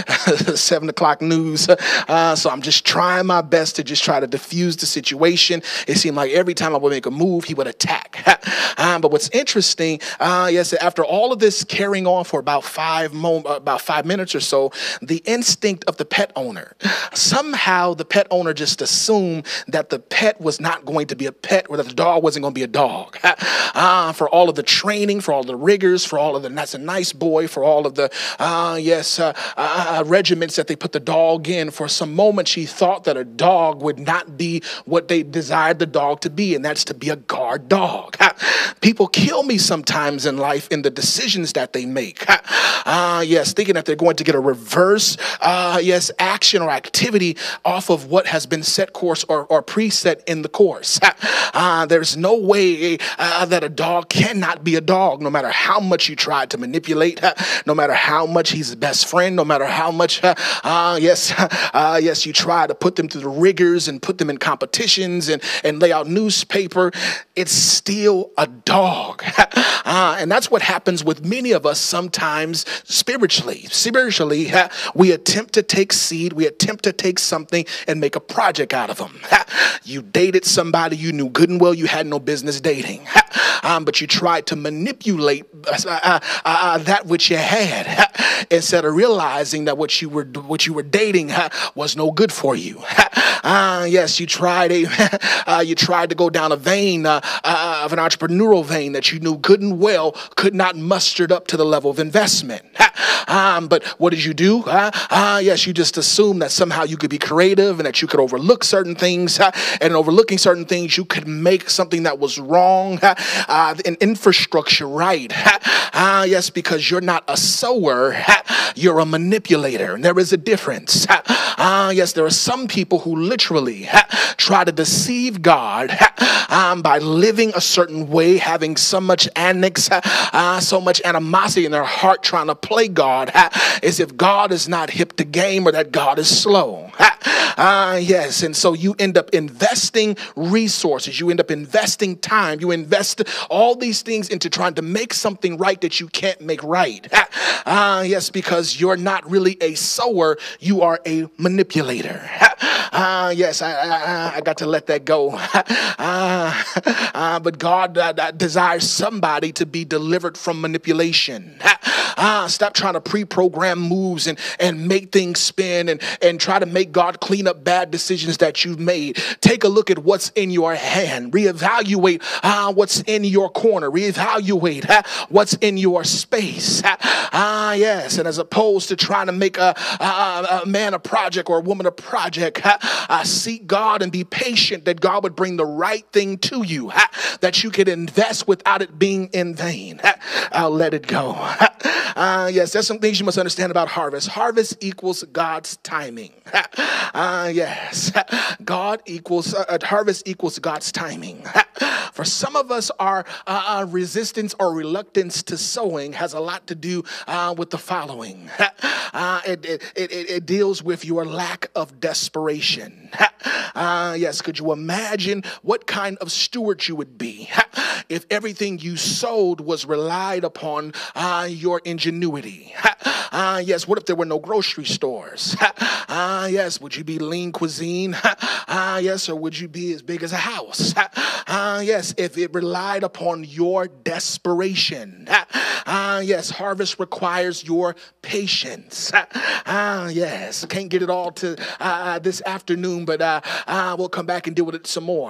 seven o'clock news. Uh, so I'm just trying my best to just try to diffuse the situation. It seemed like every time I would make a move, he would attack. um, but what's interesting, uh, yes, after all of this carrying on for about five mo- about five minutes or so, the instinct of the pet owner, somehow the pet owner just assumed that the pet was not going to be a pet, or that the dog wasn't going to be a dog. Uh, for all of the training, for all the rigors, for all of the that's a nice boy, for all of the uh, yes uh, uh, regiments that they put the dog in. For some moment, she thought that a dog would not be what they desired the dog to be, and that's to be a guard dog. People kill me sometimes in life in the decisions that they make. Uh, yes, thinking that they're going to get a reverse uh, yes action or activity off of what has been set course or, or preset in the course. Uh, there's no way uh, that a dog cannot be a dog, no matter how much you try to manipulate, uh, no matter how much he's the best friend, no matter how much, uh, uh, yes, uh, yes, you try to put them through the rigors and put them in competitions and, and lay out newspaper. It's still a dog. Uh, and that's what happens with many of us sometimes spiritually. Spiritually, uh, we attempt to take seed, we attempt to take something and make a project out of them. You dated somebody you knew good and well you had no business dating, um, but you tried to manipulate uh, uh, uh, that which you had instead of realizing that what you were what you were dating uh, was no good for you. Uh, yes, you tried a uh, you tried to go down a vein uh, uh, of an entrepreneurial vein that you knew good and well could not muster up to the level of investment. Um, but what did you do? Uh, uh, yes, you just assumed that somehow you could be creative and that you could overlook certain things. Uh, and in overlooking certain things, you could make something that was wrong, uh, an infrastructure right. Uh, yes, because you're not a sower, you're a manipulator. And there is a difference. Uh, yes, there are some people who literally try to deceive God um, by living a certain way, having so much annex, uh, so much animosity in their heart, trying to play God as if God is not hip to game or that God is slow. Uh, yes, and so you end up investing resources, you end up investing time, you invest all these things into trying to make something right that you can't make right. Ah, uh, yes, because you're not really a sower, you are a manipulator. Ah, uh, yes, I, I, I got to let that go. uh, uh, but God uh, desires somebody to be delivered from manipulation. Ah, uh, stop trying to pre-program moves and, and make things spin and, and try to make God clean up bad decisions that you've made. Take a look at what's in your hand. Reevaluate uh, what's in your corner. Reevaluate uh, what's in your space. Ah, uh, yes, and as opposed to trying to make a, a, a man a project or a woman a project, uh, uh, seek God and be patient that God would bring the right thing to you, uh, that you could invest without it being in vain. Uh, I'll let it go. Uh, yes, there's some things you must understand about harvest. Harvest equals God's timing. Uh, yes, God equals, uh, harvest equals God's timing. For some of us, our uh, resistance or reluctance to sowing has a lot to do uh, with the following. Uh, it, it, it, it deals with your lack of desperation. Uh, yes, could you imagine what kind of steward you would be if everything you sowed was relied upon uh, your ingenuity? Uh, yes, what if there were no grocery stores? Uh, yes, would you be lean cuisine? Uh, yes, or would you be as big as a house? Uh, yes, if it relied upon your desperation. Uh, yes, harvest requires your patience. Uh, yes, can't get it all to uh, this afternoon, but uh, uh, we'll come back and deal with it some more.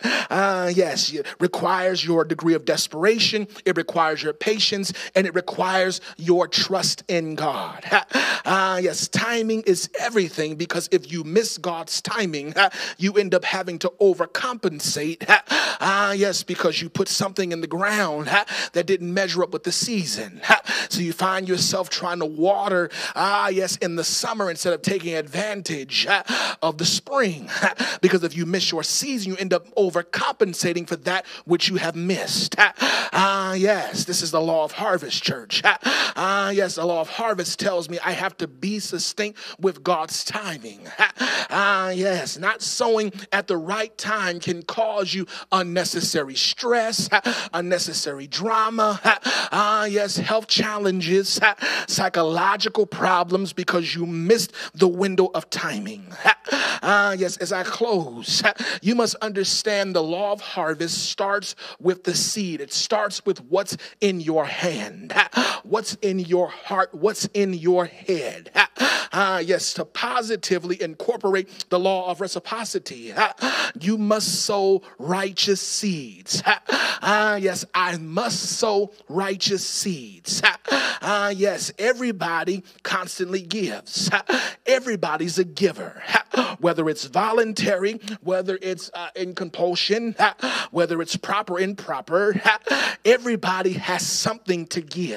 Uh, yes, it requires your degree of desperation. It requires your patience, and it requires your trust in God. Uh, yes, timing is everything, because if you miss God's timing, uh, you end up having to overcompensate. Ah, uh, yes, because you put something in the ground uh, that didn't measure up with the season. Uh, so you find yourself trying to water, ah, uh, yes, in the summer instead of taking advantage uh, of the spring. Uh, because if you miss your season, you end up overcompensating for that which you have missed. Ah, uh, uh, yes, this is the law of harvest, church. Ah, uh, uh, yes, the law of harvest tells me I have to be sustained with God's timing. Ah, uh, yes, not sowing at the right time can cause you unnecessary stress, unnecessary drama, ah, uh, yes, health challenges, psychological problems because you missed the window of timing. Ah, uh, yes, as I close, you must understand the law of harvest starts with the seed. It starts with what's in your hand, what's in your heart, what's in your head. Ah, uh, yes, to positively incorporate the law of reciprocity, uh, you must sow righteous seeds. Ah, uh, yes, I must sow righteous seeds. Ah, uh, yes, everybody constantly gives. Everybody's a giver, whether it's voluntary, whether it's uh, in compulsion, whether it's proper, improper. Everybody has something to give.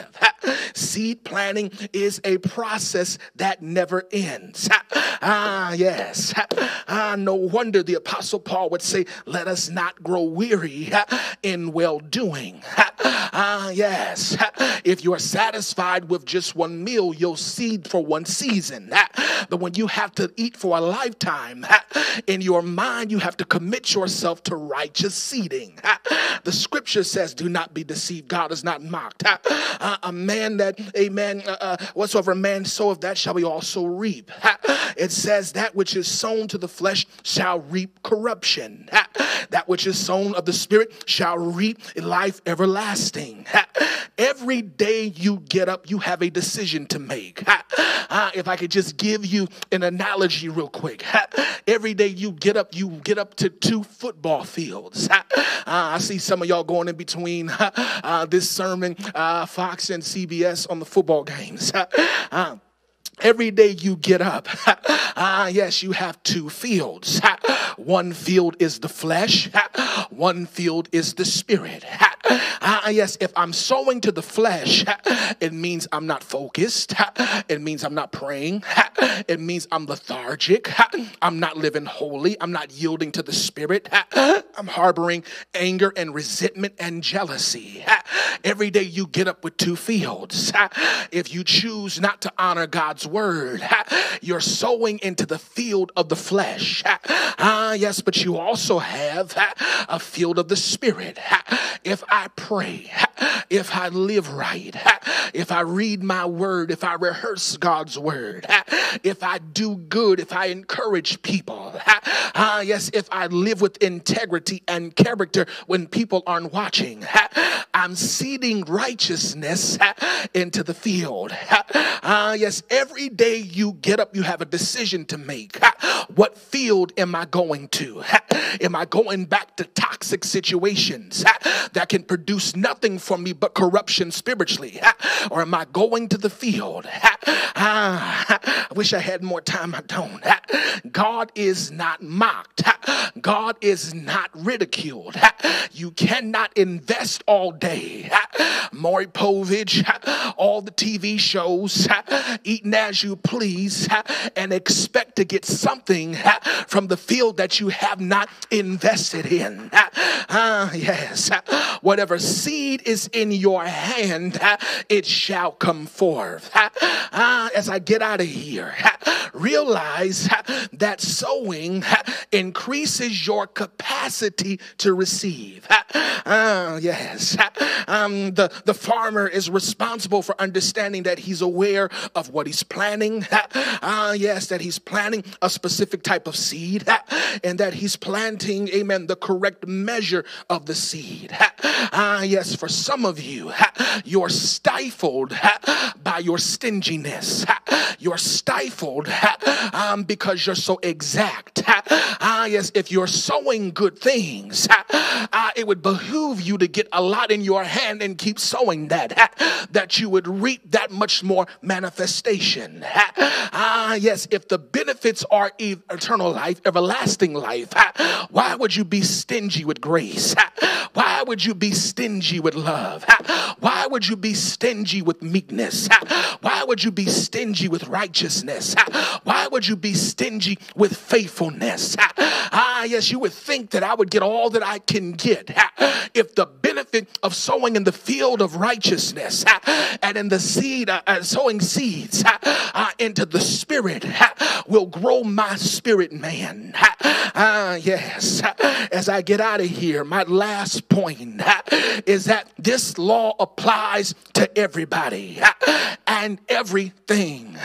Seed planting is a process that never ends. Ah, yes. Ah, no wonder the Apostle Paul would say, let us not grow weary in well-doing. Ah, yes. If you are satisfied with just one meal, you'll seed for one season. But when you have to eat for a lifetime, in your mind, you have to commit yourself to righteous seeding. The scripture says, do not be deceived. God is not mocked. Uh, a man that, amen, uh, uh, whatsoever man soweth, that shall he also reap. It says that which is sown to the flesh shall reap corruption. That which is sown of the spirit shall reap life everlasting. Every day you get up, you have a decision to make. Uh, if I could just give you an analogy real quick. Every day you get up, you get up to two football fields. Uh, I see some of y'all going in between uh, this sermon, uh, Fox and C B S on the football games. Uh, Every day you get up, ah, yes, you have two fields. One field is the flesh. One field is the spirit. Ah, yes, if I'm sowing to the flesh, it means I'm not focused. It means I'm not praying. It means I'm lethargic. I'm not living holy. I'm not yielding to the spirit. I'm harboring anger and resentment and jealousy. Every day you get up with two fields. If you choose not to honor God's word, you're sowing into the field of the flesh. Ah, yes, but you also have a field of the spirit. if I pray, if I live right, if I read my word, if I rehearse God's word, if I do good, if I encourage people, uh, yes, if I live with integrity and character when people aren't watching, I'm seeding righteousness into the field. Uh, yes, every day you get up, you have a decision to make. What field am I going to? Am I going back to toxic situations that can produce nothing for me but corruption spiritually? Or am I going to the field? I wish I had more time. I don't. God is not mocked. God is not ridiculed. You cannot invest all day. Maury Povich, all the T V shows, eating as you please, and expect to get something from the field that you have not invested in. Uh, yes, whatever seed is in your hand, it shall come forth. Uh, as I get out of here, realize that sowing increases your capacity to receive. Uh, yes, um, the, the farmer is responsible for understanding that he's aware of what he's planting. Uh, yes, that he's planting a specific type of seed, and that he's planting, amen, the correct measure of the seed. Uh, yes, for some of you, you're stifled by your stinginess. You're stifled um, because you're so exact. Uh, yes, if you're sowing good things, uh, it would behoove you to get a lot in your hand and keep sowing that, that you would reap that much more manifestation. Ah, uh, yes, if the benefits are eternal life, everlasting life, why would you be stingy with grace? Why would you be stingy with love? Why would you be stingy with meekness? Why would you be stingy with righteousness? Why would you be stingy with faithfulness? Ah, yes, you would think that I would get all that I can get if the benefit of sowing in the field of righteousness and in the seed, uh, uh, sowing seeds uh, into the spirit will grow my spirit man. Uh, yes, as I get out of here, my last point is that this law applies to everybody and everything.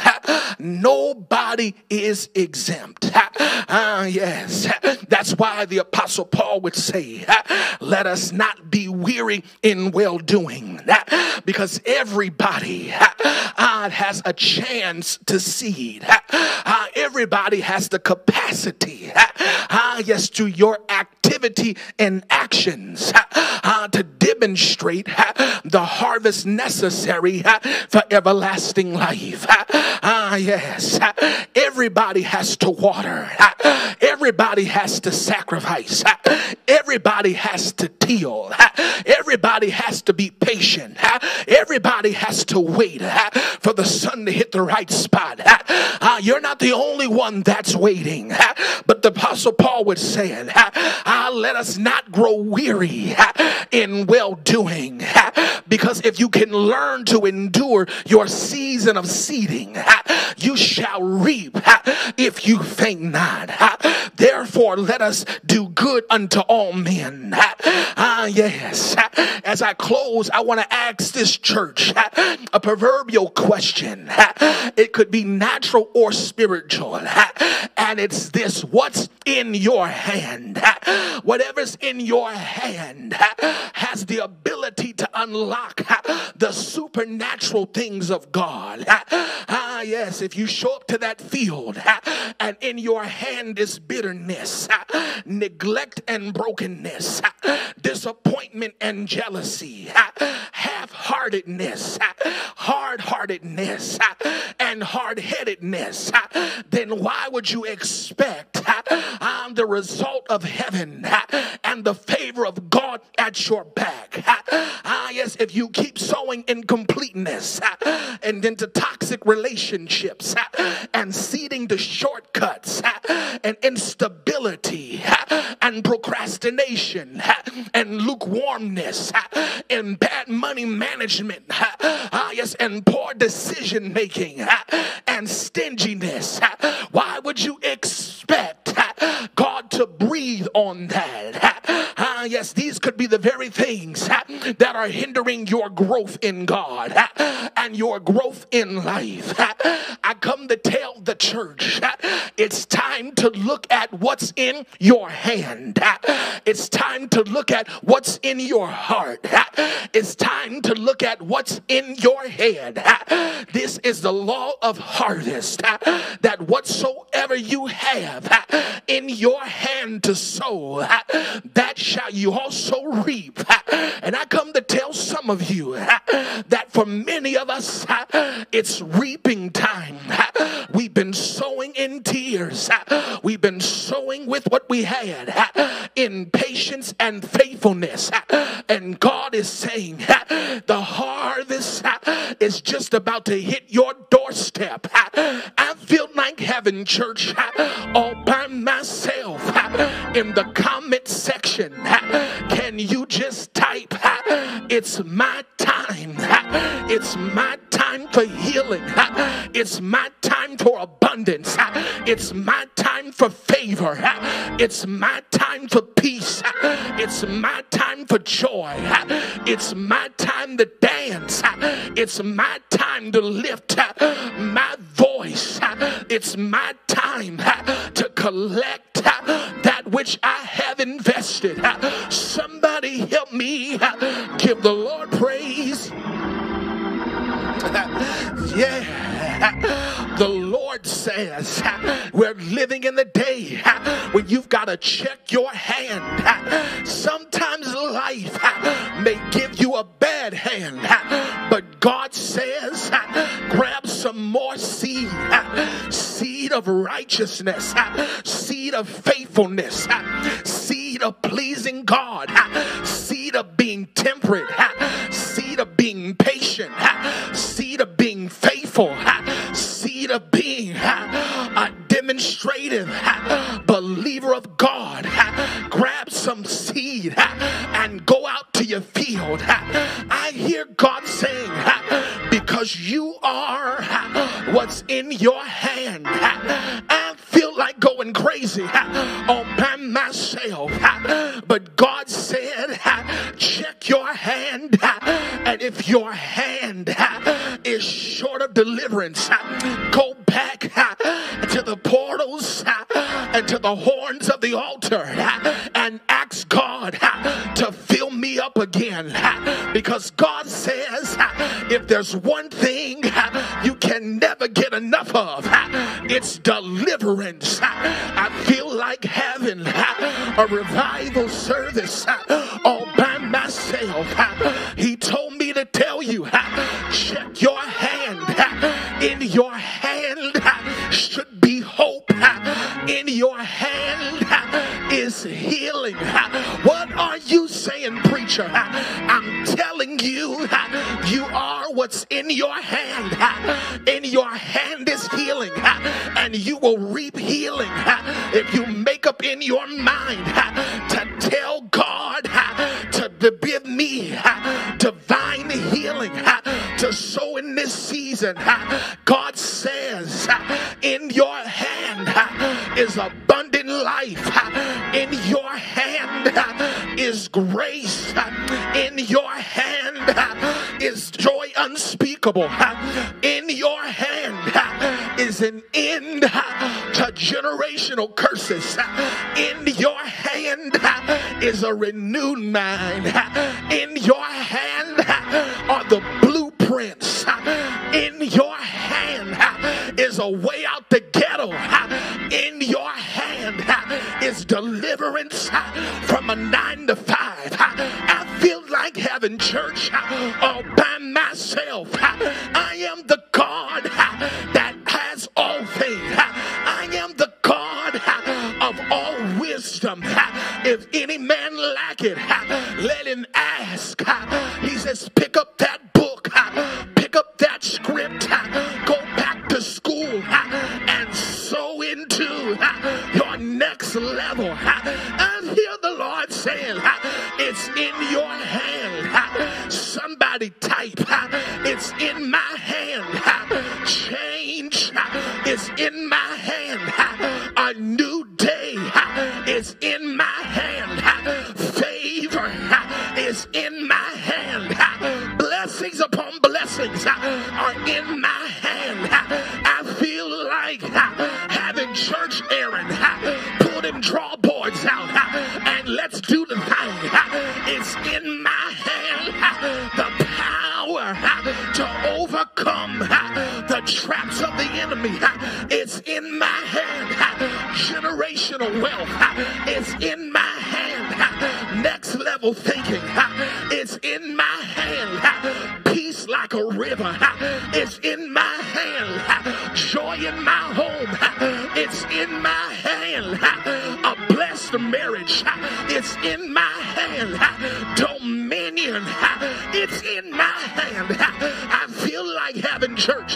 Nobody is exempt. Uh, yes, that's why the Apostle Paul would say, let us not be weary in well-doing, because everybody uh, has a chance to seed. Uh, everybody has the capacity, uh, yes, to your activity and actions uh, to demonstrate uh, the harvest necessary uh, for everlasting life. Uh, yes, everybody has to water. Uh, everybody has to sacrifice. Uh, everybody has to till. Uh, everybody has to be patient. Uh, everybody has to wait uh, for the sun to hit the right spot. Uh, uh, you're not the only one that's waiting. Uh, but the Apostle Paul would say it. Uh, uh, let us not grow weary uh, in well-doing. Uh, because if you can learn to endure your season of seeding, uh, you shall reap uh, if you faint not. Uh, therefore, let us do good unto all men. Uh, uh, yes. Uh, as I close, I want to ask this church uh, a proverbial question. Uh, it could be natural or spiritual. Uh, and it's this: what's in your hand? Uh, whatever's in your hand uh, has the ability to unlock uh, the supernatural things of God. Uh, uh, yes, if you show up to that field uh, and in your hand is bitterness, uh, neglect and brokenness, uh, disappointment and jealousy, uh, half-heartedness, uh, hard-heartedness, uh, and hard-headedness, uh, then why would you expect uh, um, the result of heaven uh, and the favor of God at your back? Uh, uh, yes, if you keep sowing incompleteness uh, and into toxic relationships uh, and seeding to shortcuts uh, and instability uh, and procrastination uh, and lukewarmness uh, and bad money management, uh, uh, yes, and poor decision making uh, and stinginess, uh, why would you expect uh, God to to breathe on that. Uh, yes, these could be the very things uh, that are hindering your growth in God uh, and your growth in life. Uh, I come to tell the church uh, it's time to look at what's in your hand. Uh, it's time to look at what's in your heart. Uh, it's time to look at what's in your head. Uh, this is the law of harvest, uh, that whatsoever you have uh, in your hand to sow, uh, that shall you also reap. And I come to tell some of you that for many of us, it's reaping time. We've been sowing in tears. We've been sowing with what we had in patience and faithfulness. And God is saying the harvest is just about to hit your doorstep. I feel like having church all by myself. In the comment section, can you just type, it's my time. It's my time for healing. It's my time for abundance. It's my time for favor. It's my time for peace. It's my time for joy. It's my time to dance. It's my time to lift my voice. It's my time to collect that which I have invested. Somebody help me give the Lord praise. Yeah, the Lord says we're living in the day when you've got to check your hand. Sometimes life may give you a bad hand, but God says grab some more seed, seed of righteousness, seed of faithfulness, seed of pleasing God, seed of being temperate, seed of being patient, seed of being faithful, seed of being a demonstrative believer of God. Grab some seed and go out to your field. I hear God saying, because you are what's in your hand. I feel like going crazy all by myself, but God said, check your hand, and if your hand is short of deliverance, go back to the portals and to the horns of the altar and ask God to fill me up again, because God says if there's one thing you can never get enough of, it's deliverance. I feel like having a revival service all by myself. He told me to tell you, check your hand. In your hand should be hope. In your hand is healing. What are you saying, preacher? I'm telling you, you are what's in your hand. In your hand is healing, and you will reap healing if you make up in your mind to tell God to give me divine healing to sow in this season. God says in your hand is abundant life. In your hand is grace. In your hand is joy unspeakable. In your hand is an end to generational curses. In your hand is a renewed mind. In your hand are the blueprints. In your hand is a way out the ghetto. In your hand is deliverance from a nine to five. I feel like having church all by myself. I am the God that has all things. I am the God of all wisdom. If any man lack it, let him ask. He says, pick up that book, pick up that script, go back to school and sow into your next level. I hear the Lord saying, it's in your hand. Somebody type, it's in my hand. Change is in my hand. A new day is is in my hand. Blessings upon blessings are in my hand. I feel like having church Aaron, pull them draw boards out and let's do the thing. It's in my hand, the power to overcome the traps of the enemy. It's in my hand. Generational wealth is in my hand. Next level thinking, it's in my hand. Peace like a river, it's in my hand. Joy in my home, it's in my hand. A blessed marriage, it's in my hand. Dominion, it's in my hand. I feel like having church.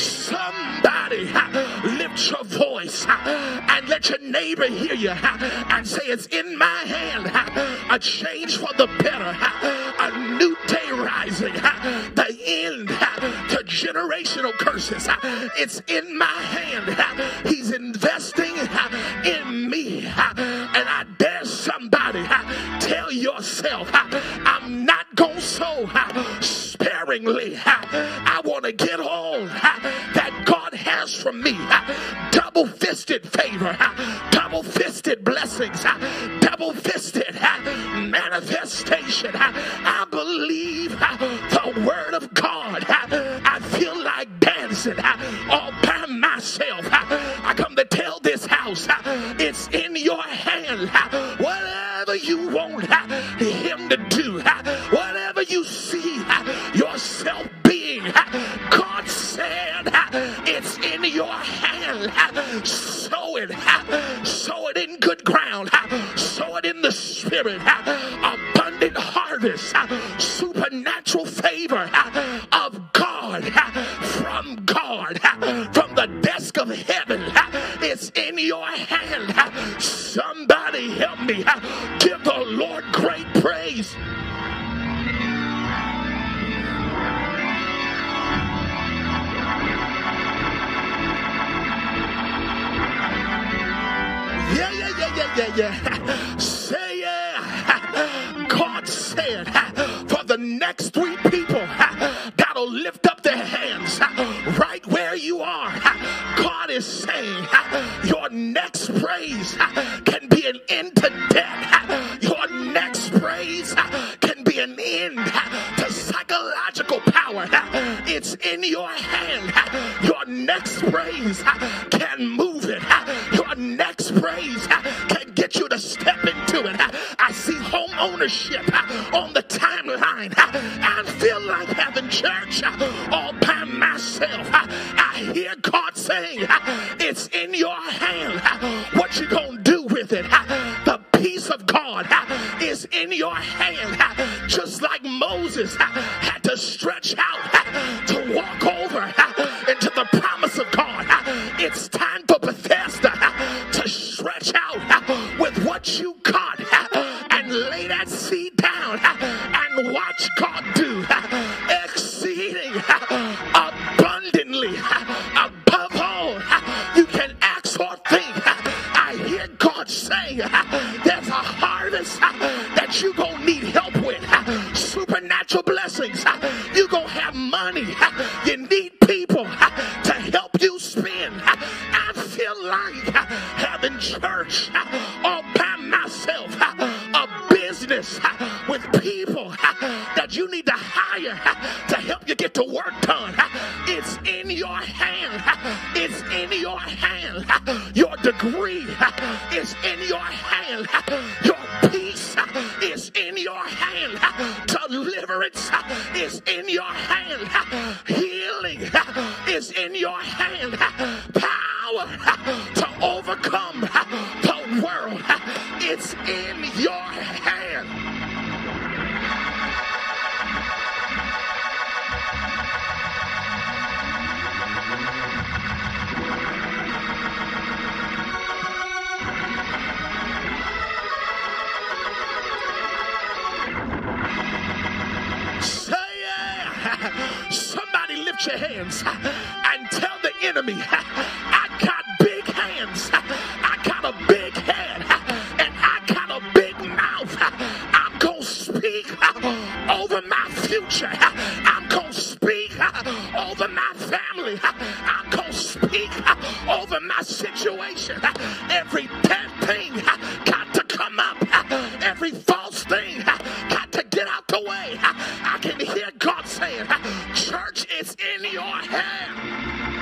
Somebody lift your voice and let your neighbor hear you and say, it's in my hand. A change for the better, a new day rising, the end to generational curses. It's in my hand. He's investing in me, and I dare somebody tell yourself, I'm not gonna sow sparingly. I want to get all that God has for me. Double-fisted favor, double-fisted blessings, double-fisted manifestation. I believe the word of God. I feel like dancing all by myself. I come to tell this house, it's in your hand. Whatever you want him to do, whatever you see yourself being, God said it's in your hand. Sow it, sow it in good ground, sow it in the spirit. Abundant harvest, supernatural favor of God, from God, from the desk of heaven. It's in your hand. Somebody help me. Give the Lord great praise. Yeah, yeah, yeah, yeah, yeah, yeah. Say yeah. God said for the next three people that'll lift up their hands right where you are, God is saying your next praise can be an end to death. Your next praise can be an end to psychological power. It's in your hand. Your next praise can move it. Your next praise can get you to step into it. I see home ownership on the timeline. I feel like having church all by myself. I hear God saying, it's in your hand. What you gonna do with it? The peace of God is in your hand. Just like Moses had to stretch out to walk over into the promise of God, it's time for Bethesda to stretch out with what you got and lay that seed down and watch God do exceeding abundantly above all you can ask or think. I hear God saying there's a harvest that you gonna need help with. Supernatural blessings. You gonna have money. You need people to help you spend. I feel like having church all by myself, a business with people that you need to hire to help you get the work done. It's in your hand. It's in your hand. Your degree is in your hand. Your peace is in your hand. Deliverance is in your hand. Healing is in your hand. Power to overcome the world, it's in your hand. Say yeah. Somebody lift your hands and tell the enemy, I got big hands, I got a big head, and I got a big mouth. I'm gonna speak over my future. I'm going to speak over my family. I'm going to speak over my situation. Every bad thing got to come up. Every false thing got to get out the way. I can hear God saying, church is in your hand.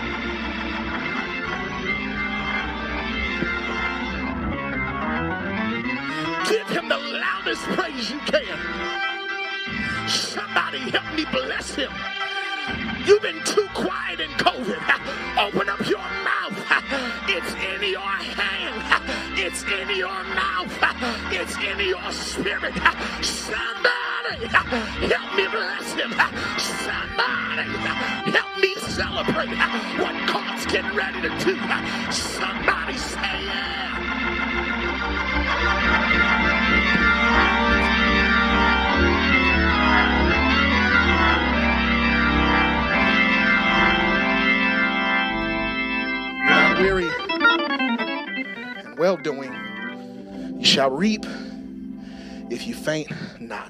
Give him the loudest praise you can. Somebody help me bless him. You've been too quiet in COVID. Open up your mouth. It's in your hand. It's in your mouth. It's in your spirit. Somebody help me bless him. Somebody help me celebrate what God's getting ready to do. Somebody say yeah. Weary and well doing, you shall reap if you faint not.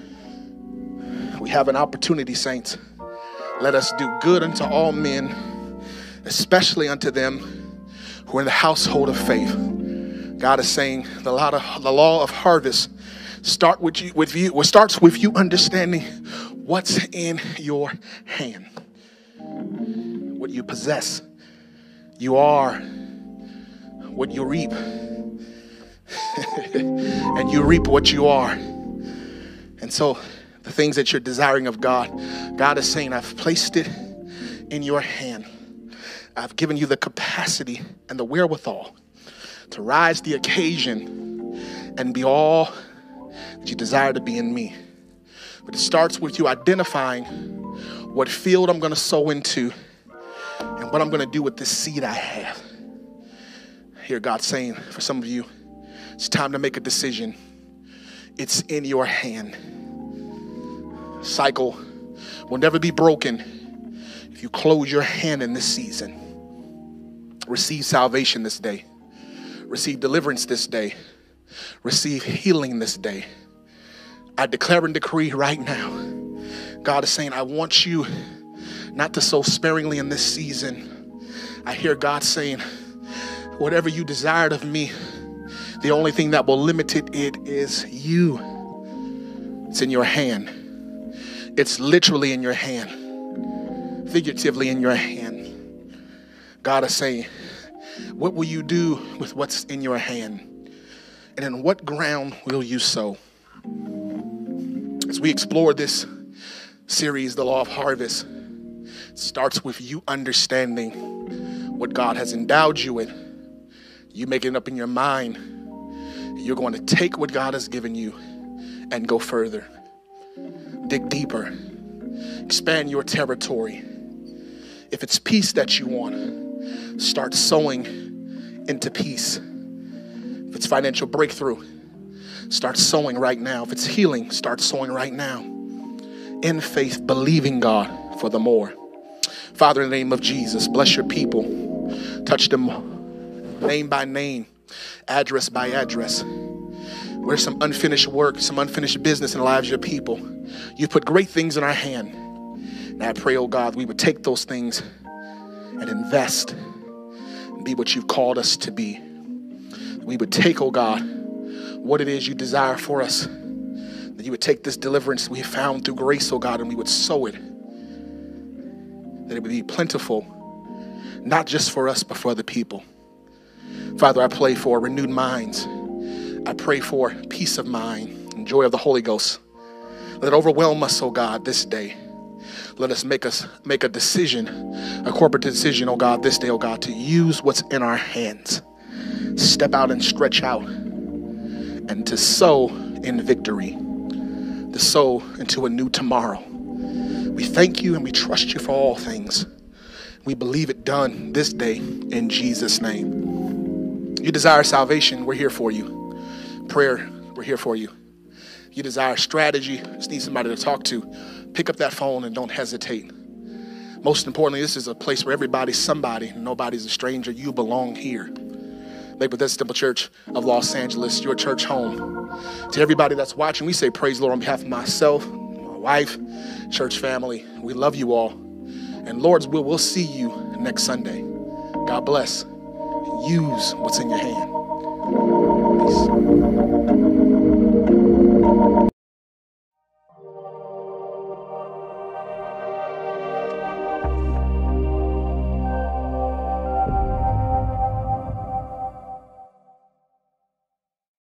We have an opportunity, saints. Let us do good unto all men, especially unto them who are in the household of faith. God is saying the law of, the law of harvest start with you, with you, well, starts with you understanding what's in your hand, what you possess. You are what you reap. And you reap what you are. And so the things that you're desiring of God, God is saying, I've placed it in your hand. I've given you the capacity and the wherewithal to rise the occasion and be all that you desire to be in me. But it starts with you identifying what field I'm going to sow into and what I'm going to do with this seed I have. I hear God saying, for some of you, it's time to make a decision. It's in your hand. Cycle will never be broken if you close your hand in this season. Receive salvation this day. Receive deliverance this day. Receive healing this day. I declare and decree right now, God is saying, I want you not to sow sparingly in this season. I hear God saying, whatever you desired of me, the only thing that will limit it, it is you. It's in your hand. It's literally in your hand, figuratively in your hand. God is saying, what will you do with what's in your hand? And in what ground will you sow? As we explore this series, The Law of Harvest, starts with you understanding what God has endowed you with. You making it up in your mind. You're going to take what God has given you and go further. Dig deeper. Expand your territory. If it's peace that you want, start sowing into peace. If it's financial breakthrough, start sowing right now. If it's healing, start sowing right now. In faith, believing God for the more. Father, in the name of Jesus, bless your people. Touch them name by name, address by address. Where's some unfinished work, some unfinished business in the lives of your people? You put great things in our hand. And I pray, oh God, we would take those things and invest and be what you've called us to be. We would take, oh God, what it is you desire for us. That you would take this deliverance we found through grace, oh God, and we would sow it. That it would be plentiful, not just for us, but for other people. Father, I pray for renewed minds. I pray for peace of mind and joy of the Holy Ghost. Let it overwhelm us, oh God, this day. Let us make us make a decision, a corporate decision, oh God, this day, oh God, to use what's in our hands. Step out and stretch out and to sow in victory, to sow into a new tomorrow. We thank you and we trust you for all things. We believe it done this day in Jesus' name. You desire salvation, we're here for you. Prayer, we're here for you. You desire strategy, just need somebody to talk to. Pick up that phone and don't hesitate. Most importantly, this is a place where everybody's somebody. Nobody's a stranger. You belong here. Lake Bethesda Temple Church of Los Angeles, your church home. To everybody that's watching, we say praise the Lord on behalf of myself, my wife, church family. We love you all. And Lord's will, we'll see you next Sunday. God bless. Use what's in your hand. Peace.